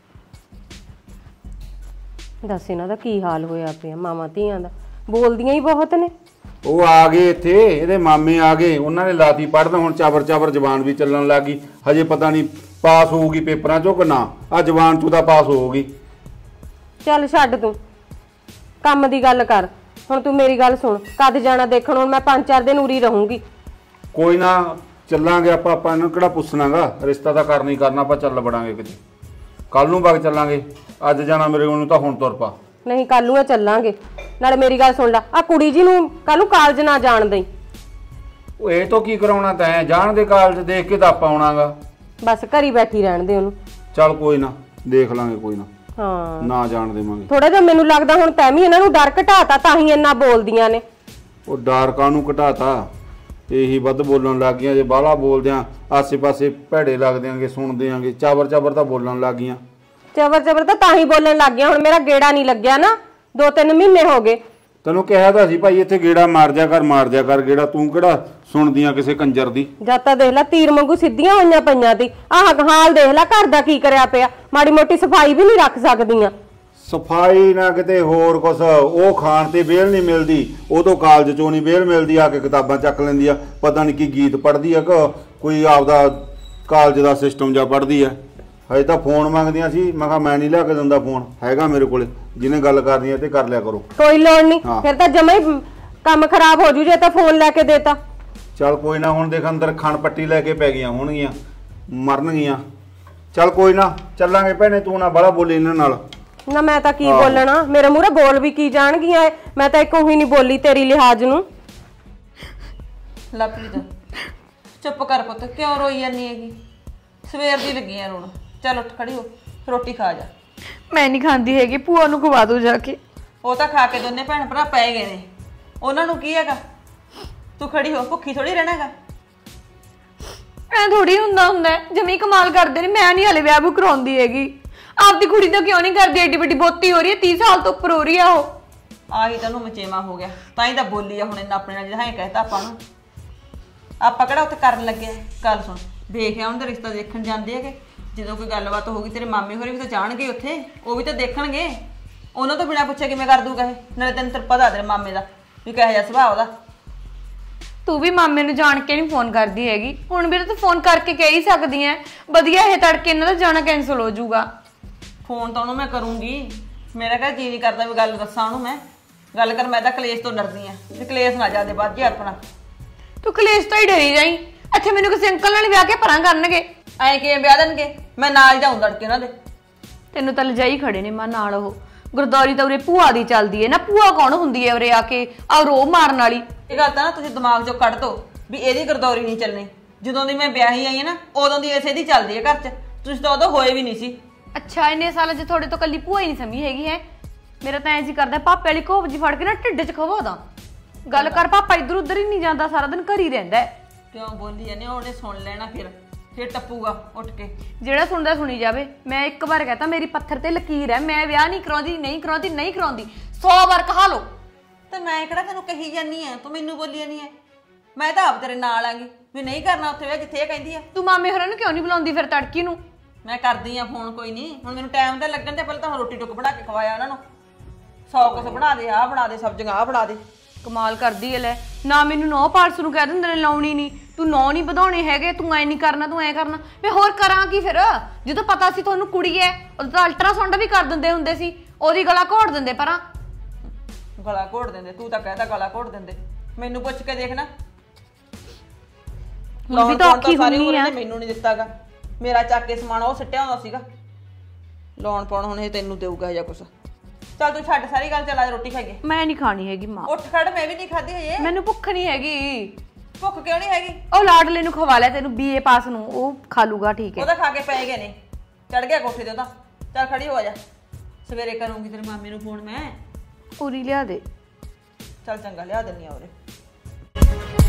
ਦੱਸ ਇਹਨਾਂ ਦਾ ਕੀ ਹਾਲ ਹੋਇਆ ਪਿਆ, ਮਾਵਾਂ ਧੀਆਂ ਦਾ ਬੋਲਦੀਆਂ ਹੀ ਬਹੁਤ ਨੇ। ਉਹ ਆ ਗਏ ਇੱਥੇ, ਇਹਦੇ ਮਾਮੇ ਆ ਗਏ, ਉਹਨਾਂ ਨੇ ਲਾਤੀ ਪੜ੍ਹਨ, ਹੁਣ ਚਾਬਰ ਚਾਬਰ ਜ਼ਬਾਨ ਵੀ ਚੱਲਣ ਲੱਗ ਗਈ। ਹਜੇ ਪਤਾ ਨਹੀਂ ਪਾਸ ਹੋਊਗੀ ਪੇਪਰਾਂ ਚੋਂ ਕਿ ਨਾ, ਆ ਜ਼ਬਾਨ ਚੋਂ ਤਾਂ ਪਾਸ ਹੋਊਗੀ। ਚੱਲ ਛੱਡ ਤੂੰ ਕੰਮ ਦੀ ਗੱਲ ਕਰ, ਹੁਣ ਤੂੰ ਮੇਰੀ ਗੱਲ ਸੁਣ। ਕਦ ਜਾਣਾ ਦੇਖਣ? ਹੁਣ ਮੈਂ ਪੰਜ ਚਾਰ ਦਿਨ ਉਰੀ ਰਹੂੰਗੀ। ਕੋਈ ਨਾ ਚੱਲਾਂਗੇ ਆਪਾਂ, ਆਪਾਂ ਇਹਨੂੰ ਕਿਹੜਾ ਪੁੱਛਣਾਗਾ, ਰਿਸ਼ਤਾ ਤਾਂ ਕਰਨਾ ਹੀ ਕਰਨਾ। ਆਪਾਂ ਚੱਲ ਬੜਾਂਗੇ ਕਿਤੇ, ਕੱਲ ਨੂੰ ਵਗ ਚੱਲਾਂਗੇ। ਅੱਜ ਜਾਣਾ ਮੇਰੇ ਕੋਲ ਨੂੰ ਤਾਂ ਹੁਣ ਤੁਰ ਪਾ। ਨਹੀਂ ਕੱਲ ਨੂੰ ਚੱਲਾਂਗੇ। ਨਾਲੇ ਮੇਰੀ ਗੱਲ ਸੁਣ ਲੈ, ਆ ਕੁੜੀ ਜੀ ਨੂੰ ਕੱਲ ਨੂੰ ਕਾਲਜ ਨਾ ਜਾਣ ਦੇਈ। ਉਹ ਇਹ ਤੋਂ ਕੀ ਕਰਾਉਣਾ ਤੈਂ? ਜਾਣ ਦੇ ਕਾਲਜ, ਦੇਖ ਕੇ ਤਾਂ ਆਪਾਂ ਆਉਣਾਗਾ। ਬਸ ਘਰੀ ਬੈਠੀ ਰਹਿਣ ਦੇ ਉਹਨੂੰ। ਚੱਲ ਕੋਈ ਨਾ ਦੇਖ ਲਾਂਗੇ, ਕੋਈ ਨਾ। ਹਾਂ ਨਾ ਜਾਣ ਦੇਵਾਂਗੇ। ਥੋੜਾ ਜਿਹਾ ਮੈਨੂੰ ਲੱਗਦਾ ਹੁਣ ਤੈਂ ਵੀ ਇਹਨਾਂ ਨੂੰ ਡਰ ਘਟਾਤਾ, ਤਾਂ ਹੀ ਇੰਨਾ ਬੋਲਦੀਆਂ ਨੇ। ਉਹ ਡਰ ਕਾਹਨੂੰ ਘਟਾਤਾ, ਇਹੀ ਵੱਧ ਬੋਲਣ ਲੱਗ ਗਈਆਂ। ਜੇ ਬਾਹਲਾ ਬੋਲਦਿਆਂ ਆਸੇ ਪਾਸੇ ਭੈੜੇ ਲੱਗਦਿਆਂਗੇ, ਸੁਣਦੇ ਆਂਗੇ। ਚਾਬਰ ਚਾਬਰ ਤਾਂ ਬੋਲਣ ਲੱਗ ਗਈਆਂ। ਚਬਰ ਚਬਰ ਤਾਂ ਤਾਂ ਹੀ ਬੋਲਣ ਲੱਗ ਗਿਆ। ਹੁਣ ਮੇਰਾ ਗੇੜਾ ਨਹੀਂ ਲੱਗਿਆ ਨਾ, ਦੋ ਤਿੰਨ ਮਹੀਨੇ ਹੋ ਗਏ। ਤੈਨੂੰ ਕਿਹਾ ਤਾਂ ਸੀ ਭਾਈ ਇੱਥੇ ਗੇੜਾ ਮਾਰ ਜਾ ਕਰ, ਮਾਰ ਜਾ ਕਰ ਗੇੜਾ। ਤੂੰ ਕਿਹੜਾ ਸੁਣਦੀਆਂ ਕਿਸੇ ਕੰਜਰ ਦੀ? ਜਦ ਤਾਂ ਦੇਖ ਲੈ ਤੀਰ ਵਾਂਗੂ ਸਿੱਧੀਆਂ ਹੋਈਆਂ ਪਈਆਂ ਤੀ। ਆਹ ਹਾਲ ਦੇਖ ਲੈ ਘਰ ਦਾ ਕੀ ਕਰਿਆ ਪਿਆ। ਮਾੜੀ ਮੋਟੀ ਸਫਾਈ ਵੀ ਨਹੀਂ ਰੱਖ ਸਕਦੀਆਂ। ਸਫਾਈ ਨਾ ਕਿਤੇ ਹੋਰ ਕੁਛ, ਉਹ ਖਾਣ ਤੇ ਵੇਲ ਨਹੀਂ ਮਿਲਦੀ, ਉਹ ਤੋਂ ਕਾਲਜ ਚੋਂ ਨਹੀਂ ਵੇਲ ਮਿਲਦੀ। ਆ ਕੇ ਕਿਤਾਬਾਂ ਚੱਕ ਲੈਂਦੀ ਆ, ਪਤਾ ਨਹੀਂ ਕੀ ਗੀਤ ਪੜ੍ਹਦੀ ਆ ਕਿ ਕੋਈ ਆਪਦਾ ਕਾਲਜ ਦਾ ਸਿਸਟਮ ਜਾਂ ਪੜ੍ਹਦੀ ਆ। ਹਜੇ ਤਾਂ ਫੋਨ ਮੰਗਦੀਆਂ ਸੀ, ਮੈਂ ਕਿਹਾ ਮੈਂ ਨਹੀਂ ਲਿਆ ਕੇ ਦਿੰਦਾ ਫੋਨ, ਹੈਗਾ ਮੇਰੇ ਕੋਲੇ, ਜਿਹਨੇ ਗੱਲ ਕਰਨੀ ਹੈ ਤੇ ਕਰ ਲਿਆ ਕਰੋ। ਕੋਈ ਲੋੜ ਨਹੀਂ, ਫਿਰ ਤਾਂ ਜਮਾ ਹੀ ਕੰਮ ਖਰਾਬ ਹੋ ਜੂ ਜੇ ਤਾਂ ਫੋਨ ਲੈ ਕੇ ਦੇਤਾ। ਚੱਲ ਕੋਈ ਨਾ, ਹੁਣ ਦੇਖ ਅੰਦਰ ਖਣ ਪੱਟੀ ਲੈ ਕੇ ਪੈ ਗਈਆਂ ਹੋਣਗੀਆਂ, ਮਰਨਗੀਆਂ। ਚੱਲ ਕੋਈ ਨਾ ਚੱਲਾਂਗੇ ਭੈਣੇ, ਤੂੰ ਨਾ ਬਾਹਲਾ ਬੋਲੀ ਇਹਨਾਂ ਨਾਲ। ਨਾ ਮੈਂ ਤਾਂ ਕੀ ਬੋਲਣਾ, ਮੇਰੇ ਮੂਹਰੇ ਬੋਲ ਵੀ ਕੀ ਜਾਣਗੀਆਂ। ਮੈਂ ਤਾਂ ਇੱਕ ਉਹੀ ਨਹੀਂ ਬੋਲੀ ਤੇਰੀ ਲਿਹਾਜ਼ ਨੂੰ। ਲਵਪ੍ਰੀਤ ਚੁੱਪ ਕਰ ਪੁੱਤ, ਕਿਉਂ ਰੋਈ ਜਾਂਦੀ ਹੈਗੀ? ਸਵੇਰ ਦੀ ਲੱਗੀ ਆ ਰੋਣ। ਚੱਲ ਉੱਠ ਖੜੀ ਹੋ, ਰੋਟੀ ਖਾ ਜਾ। ਮੈਂ ਨਹੀਂ ਖਾਂਦੀ ਹੈਗੀ, ਭੂਆ ਨੂੰ ਖਵਾ ਦੋ ਜਾ ਕੇ। ਉਹ ਤਾਂ ਖਾ ਕੇ ਦੋਨੇ ਭੈਣ ਭਰਾ ਪੈ ਗਏ ਨੇ, ਉਹਨਾਂ ਨੂੰ ਕੀ ਹੈਗਾ? ਤੂੰ ਖੜੀ ਹੋ, ਭੁੱਖੀ ਥੋੜੀ ਰਹਿਣਾਗਾ। ਐ ਥੋੜੀ ਹੁੰਦਾ ਹੁੰਦਾ, ਜਮੀ ਕਮਾਲ ਕਰਦੇ ਨੇ। ਮੈਂ ਨਹੀਂ ਹਲੇ ਵਿਆਹ ਵੀ ਕਰਾਉਂਦੀ ਹੈਗੀ। ਆਪਦੀ ਕੁੜੀ ਦਾ ਕਿਉਂ ਨਹੀਂ ਕਰਦੀ? ਐਡੀ ਵੱਡੀ ਬੋਤੀ ਹੋ ਰਹੀ ਹੈ, ਤੀਹ ਸਾਲ ਤੋਂ ਉੱਪਰ ਹੋ ਰਹੀ ਆ ਉਹ। ਆਹੀ ਤੈਨੂੰ ਮਚੇਵਾ ਹੋ ਗਿਆ, ਤਾਂ ਹੀ ਤਾਂ ਬੋਲੀ ਆ ਹੁਣ ਇਹਨਾਂ ਆਪਣੇ ਨਾਲ। ਜਿਹੜਾ ਕਹਿਤਾ ਆਪਾਂ ਨੂੰ, ਆਪਾਂ ਕਿਹੜਾ ਉੱਥੇ ਕਰਨ ਲੱਗੇ? ਗੱਲ ਸੁਣ, ਦੇਖਿਆ ਉਹਨਾਂ ਦਾ ਰਿਸ਼ਤਾ ਦੇਖਣ ਜਾਂਦੇ ਹੈਗੇ। ਜਦੋਂ ਕੋਈ ਗੱਲਬਾਤ ਹੋਊਗੀ ਤੇਰੇ ਮਾਮੇ ਹੋਰੇ ਵੀ ਤਾਂ ਜਾਣਗੇ ਉੱਥੇ, ਉਹ ਵੀ ਤਾਂ ਦੇਖਣਗੇ। ਉਹਨਾਂ ਤੋਂ ਬਿਨਾਂ ਪੁੱਛੇ ਕਿਵੇਂ ਕਰ ਦੂਗਾ ਇਹ? ਨਾਲੇ ਤੈਨੂੰ ਤਾਂ ਪਤਾ ਤੇਰੇ ਮਾਮੇ ਦਾ ਵੀ ਕਿਹੋ ਜਿਹਾ ਸੁਭਾਅ ਉਹਦਾ। ਤੂੰ ਵੀ ਮਾਮੇ ਨੂੰ ਜਾਣ ਕੇ ਨਹੀਂ ਫੋਨ ਕਰਦੀ ਹੈਗੀ। ਹੁਣ ਵੀ ਤੂੰ ਫੋਨ ਕਰਕੇ ਕਹਿ ਹੀ ਸਕਦੀ ਐ, ਵਧੀਆ ਇਹ ਤੜਕੇ ਇਹਨਾਂ ਦਾ ਜਾਣਾ ਕੈਂਸਲ ਹੋ ਜਾਊਗਾ। ਫੋਨ ਤਾਂ ਉਹਨੂੰ ਮੈਂ ਕਰੂੰਗੀ, ਮੇਰਾ ਕਹ ਜੀ ਨਹੀਂ ਕਰਦਾ ਵੀ ਗੱਲ ਦੱਸਾਂ ਉਹਨੂੰ ਮੈਂ। ਗੱਲ ਕਰ, ਮੈਂ ਤਾਂ ਕਲੇਸ਼ ਤੋਂ ਡਰਦੀ ਆ ਤੇ ਕਲੇਸ਼ ਨਾ ਜਾਦੇ ਵੱਧ ਜੇ ਆਪਣਾ। ਤੂੰ ਕਲੇਸ਼ ਤੋਂ ਹੀ ਡਰੀ ਜਾਈ। ਇੱਥੇ ਮੈਨੂੰ ਕਿਸੇ ਅੰਕਲ ਨਾਲ ਵਿਆਹ ਕੇ ਪਰਾਂ ਕਰਨਗੇ। ਐਂ ਕਿਵੇਂ ਵਿਆਹ ਦੇਣਗੇ? ਮੈਂ ਨਾਲ ਜਾਊਂ ਲੜਕੇ ਉਹਨਾਂ ਦੇ। ਤੈਨੂੰ ਤਾਂ ਲਜਾਈ ਖੜੇ ਨੇ ਮਾਂ ਨਾਲ। ਉਹ ਗੁਰਦੌਰੀ ਤਾਂ ਉਰੇ ਭੂਆ ਦੀ ਚੱਲਦੀ ਹੈ ਨਾ। ਭੂਆ ਕੌਣ ਹੁੰਦੀ ਹੈ ਉਰੇ ਆ ਕੇ ਆ ਰੋ ਮਾਰਨ ਵਾਲੀ? ਇਹ ਗੱਲ ਤਾਂ ਨਾ ਤੁਸੀਂ ਦਿਮਾਗ ਚੋਂ ਕੱਢ ਦੋ ਵੀ ਇਹਦੀ ਗਰਦੌਰੀ ਨਹੀਂ ਚੱਲਣੀ। ਜਦੋਂ ਦੀ ਮੈਂ ਵਿਆਹੀ ਆਈ ਆ ਨਾ, ਉਦੋਂ ਦੀ ਇਸੇ ਦੀ ਚੱਲਦੀ ਹੈ ਘਰ 'ਚ। ਤੁਸੀਂ ਤਾਂ ਉਦੋਂ ਹੋਏ ਵੀ ਨਹੀਂ ਸੀ। ਅੱਛਾ, ਇੰਨੇ ਸਾਲਾਂ 'ਚ ਤੁਹਾਡੇ ਤੋਂ ਕੱਲੀ ਭੂਆ ਹੀ ਨਹੀਂ ਸਮਝੀ ਹੈਗੀ ਹੈ। ਮੇਰਾ ਤਾਂ ਐਂ ਜੀ ਕਰਦਾ ਪਾਪੇ ਵਾਲੀ ਘੋਪ ਜੀ ਫੜ ਕੇ ਨਾ ਢਿੱਡ 'ਚ ਖਵਾ ਦਾਂ। ਗੱਲ ਕਰ, ਪਾਪਾ ਇੱਧਰ ਉੱਧਰ ਹੀ ਨਹੀਂ ਜਾਂਦਾ, ਸਾਰਾ ਦਿਨ ਘਰ ਹੀ ਰਹਿੰਦਾ। ਕਿਉਂ ਬੋਲੀ ਜਾਂਦੀ ਉਹਨੇ ਸੁਣ ਲੈਣਾ ਫਿਰ ਫਿਰ ਟੱਪੂਗਾ ਉੱਠ ਕੇ। ਜਿਹੜਾ ਸੁਣਦਾ ਸੁਣੀ ਜਾਵੇ। ਮੈਂ ਇੱਕ ਵਾਰ ਕਹਤਾ ਮੇਰੀ ਪੱਥਰ ਤੇ ਲਕੀਰ ਹੈ, ਮੈਂ ਵਿਆਹ ਨਹੀਂ ਕਰਾਉਂਦੀ ਨਹੀਂ ਕਰਾਉਂਦੀ ਨਹੀਂ ਕਰਾਉਂਦੀ, ਸੌ ਵਾਰ ਕਹਾ ਲੋ। ਤੇ ਮੈਂ ਕਿਹੜਾ ਤੈਨੂੰ ਕਹੀ ਜਾਨੀ ਆ, ਤੂੰ ਮੈਨੂੰ ਬੋਲੀ ਜਾਨੀ ਆ। ਮੈਂ ਤਾਂ ਆਪ ਤੇਰੇ ਨਾਲ ਆਂਗੀ ਵੀ ਨਹੀਂ ਕਰਨਾ ਉੱਥੇ ਵਿਆਹ ਜਿੱਥੇ ਇਹ ਕਹਿੰਦੀ ਆ। ਤੂੰ ਮਾਮੇ ਹੋਰਾਂ ਨੂੰ ਕਿਉਂ ਨਹੀਂ ਬੁਲਾਉਂਦੀ ਫਿਰ ਤੜਕੀ ਨੂੰ? ਮੈਂ ਕਰਦੀ ਆ ਫੋਨ, ਕੋਈ ਨਹੀਂ। ਹੁਣ ਮੈਨੂੰ ਟਾਈਮ ਤਾਂ ਲੱਗਣ ਤੇ ਪਹਿਲਾਂ ਤਾਂ ਰੋਟੀ ਟੁੱਕ ਬਣਾ ਕੇ ਖਵਾਇਆ ਉਹਨਾਂ ਨੂੰ। ਸੌ ਕੁਛ ਬਣਾ ਦੇ, ਆਹ ਬਣਾ ਦੇ, ਸਬਜ਼ੀਆਂ ਆਹ ਬਣਾ ਦੇ। ਕਮਾਲ ਕਰਦੀ ਐ ਲੈ। ਨਾ ਮੈਨੂੰ ਨੌ ਪਾਲਸ ਨੂੰ ਕਹਿ ਦਿੰਦੇ ਨੇ ਲਾਉਣੀ ਨਹੀਂ, ਤੂੰ ਨੌ ਨਹੀਂ ਵਧਾਉਣੇ ਹੈਗੇ, ਤੂੰ ਐ ਨਹੀਂ ਕਰਨਾ, ਤੂੰ ਐ ਕਰਨਾ। ਮੈਂ ਹੋਰ ਕਰਾਂ ਕੀ ਫਿਰ? ਜਦੋਂ ਪਤਾ ਸੀ ਤੁਹਾਨੂੰ ਕੁੜੀ ਐ, ਉਦੋਂ ਤਾਂ ਅਲਟਰਾਸਾਊਂਡ ਵੀ ਕਰ ਦਿੰਦੇ ਹੁੰਦੇ ਸੀ, ਉਹਦੀ ਗਲਾ ਘੋੜ ਦਿੰਦੇ ਪਰਾਂ। ਗਲਾ ਘੋੜ ਦਿੰਦੇ? ਤੂੰ ਤਾਂ ਕਹਿਦਾ ਗਲਾ ਘੋੜ ਦਿੰਦੇ। ਮੈਨੂੰ ਪੁੱਛ ਕੇ ਦੇਖ ਨਾ। ਹੁਣ ਵੀ ਤਾਂ ਔਖੀ ਹੁੰਨੀ ਆ। ਮੈਨੂੰ ਨਹੀਂ ਦਿੱਤਾਗਾ, ਮੇਰਾ ਚੱਕ ਕੇ ਸਮਾਨ ਉਹ ਸਿੱਟਿਆ ਹੁੰਦਾ ਸੀਗਾ। ਲਾਉਣ ਪਾਉਣ ਹੁਣ ਇਹ ਤੈਨੂੰ ਦੇਊਗਾ ਜਾਂ ਕੁਛ। ਚੱਲ ਤੂੰ ਛੱਡ ਸਾਰੀ ਗੱਲ, ਚੱਲ ਆ ਰੋਟੀ ਖਾਈਏ। ਮੈਂ ਨਹੀਂ ਖਾਣੀ ਹੈਗੀ ਮਾਂ। ਉੱਠ ਖੜ, ਮੈਂ ਵੀ ਨਹੀਂ ਖਾਧੀ ਹਜੇ। ਮੈਨੂੰ ਭੁੱਖ ਨਹੀਂ ਹੈਗੀ। ਭੁੱਖ ਕਿਉਂ ਨਹੀਂ ਹੈਗੀ? ਉਹ ਲਾਡਲੇ ਨੂੰ ਖਵਾ ਲਿਆ ਤੈਨੂੰ ਬੀਏ ਪਾਸ ਨੂੰ, ਉਹ ਖਾ ਲੂਗਾ ਠੀਕ ਹੈ। ਉਹਦਾ ਖਾ ਕੇ ਪੈ ਗਏ ਨੇ, ਚੜ ਗਿਆ ਕੋਠੇ ਤੇ ਉਹਦਾ। ਚੱਲ ਖੜੀ ਹੋ ਜਾ, ਸਵੇਰੇ ਕਰੂੰਗੀ ਤੇਰੇ ਮਾਮੇ ਨੂੰ ਫੋਨ ਮੈਂ। ਪੂਰੀ ਲਿਆ ਦੇ। ਚੱਲ ਚੰਗਾ, ਲਿਆ ਦਿੰਨੀ ਆ ਉਹਦੇ।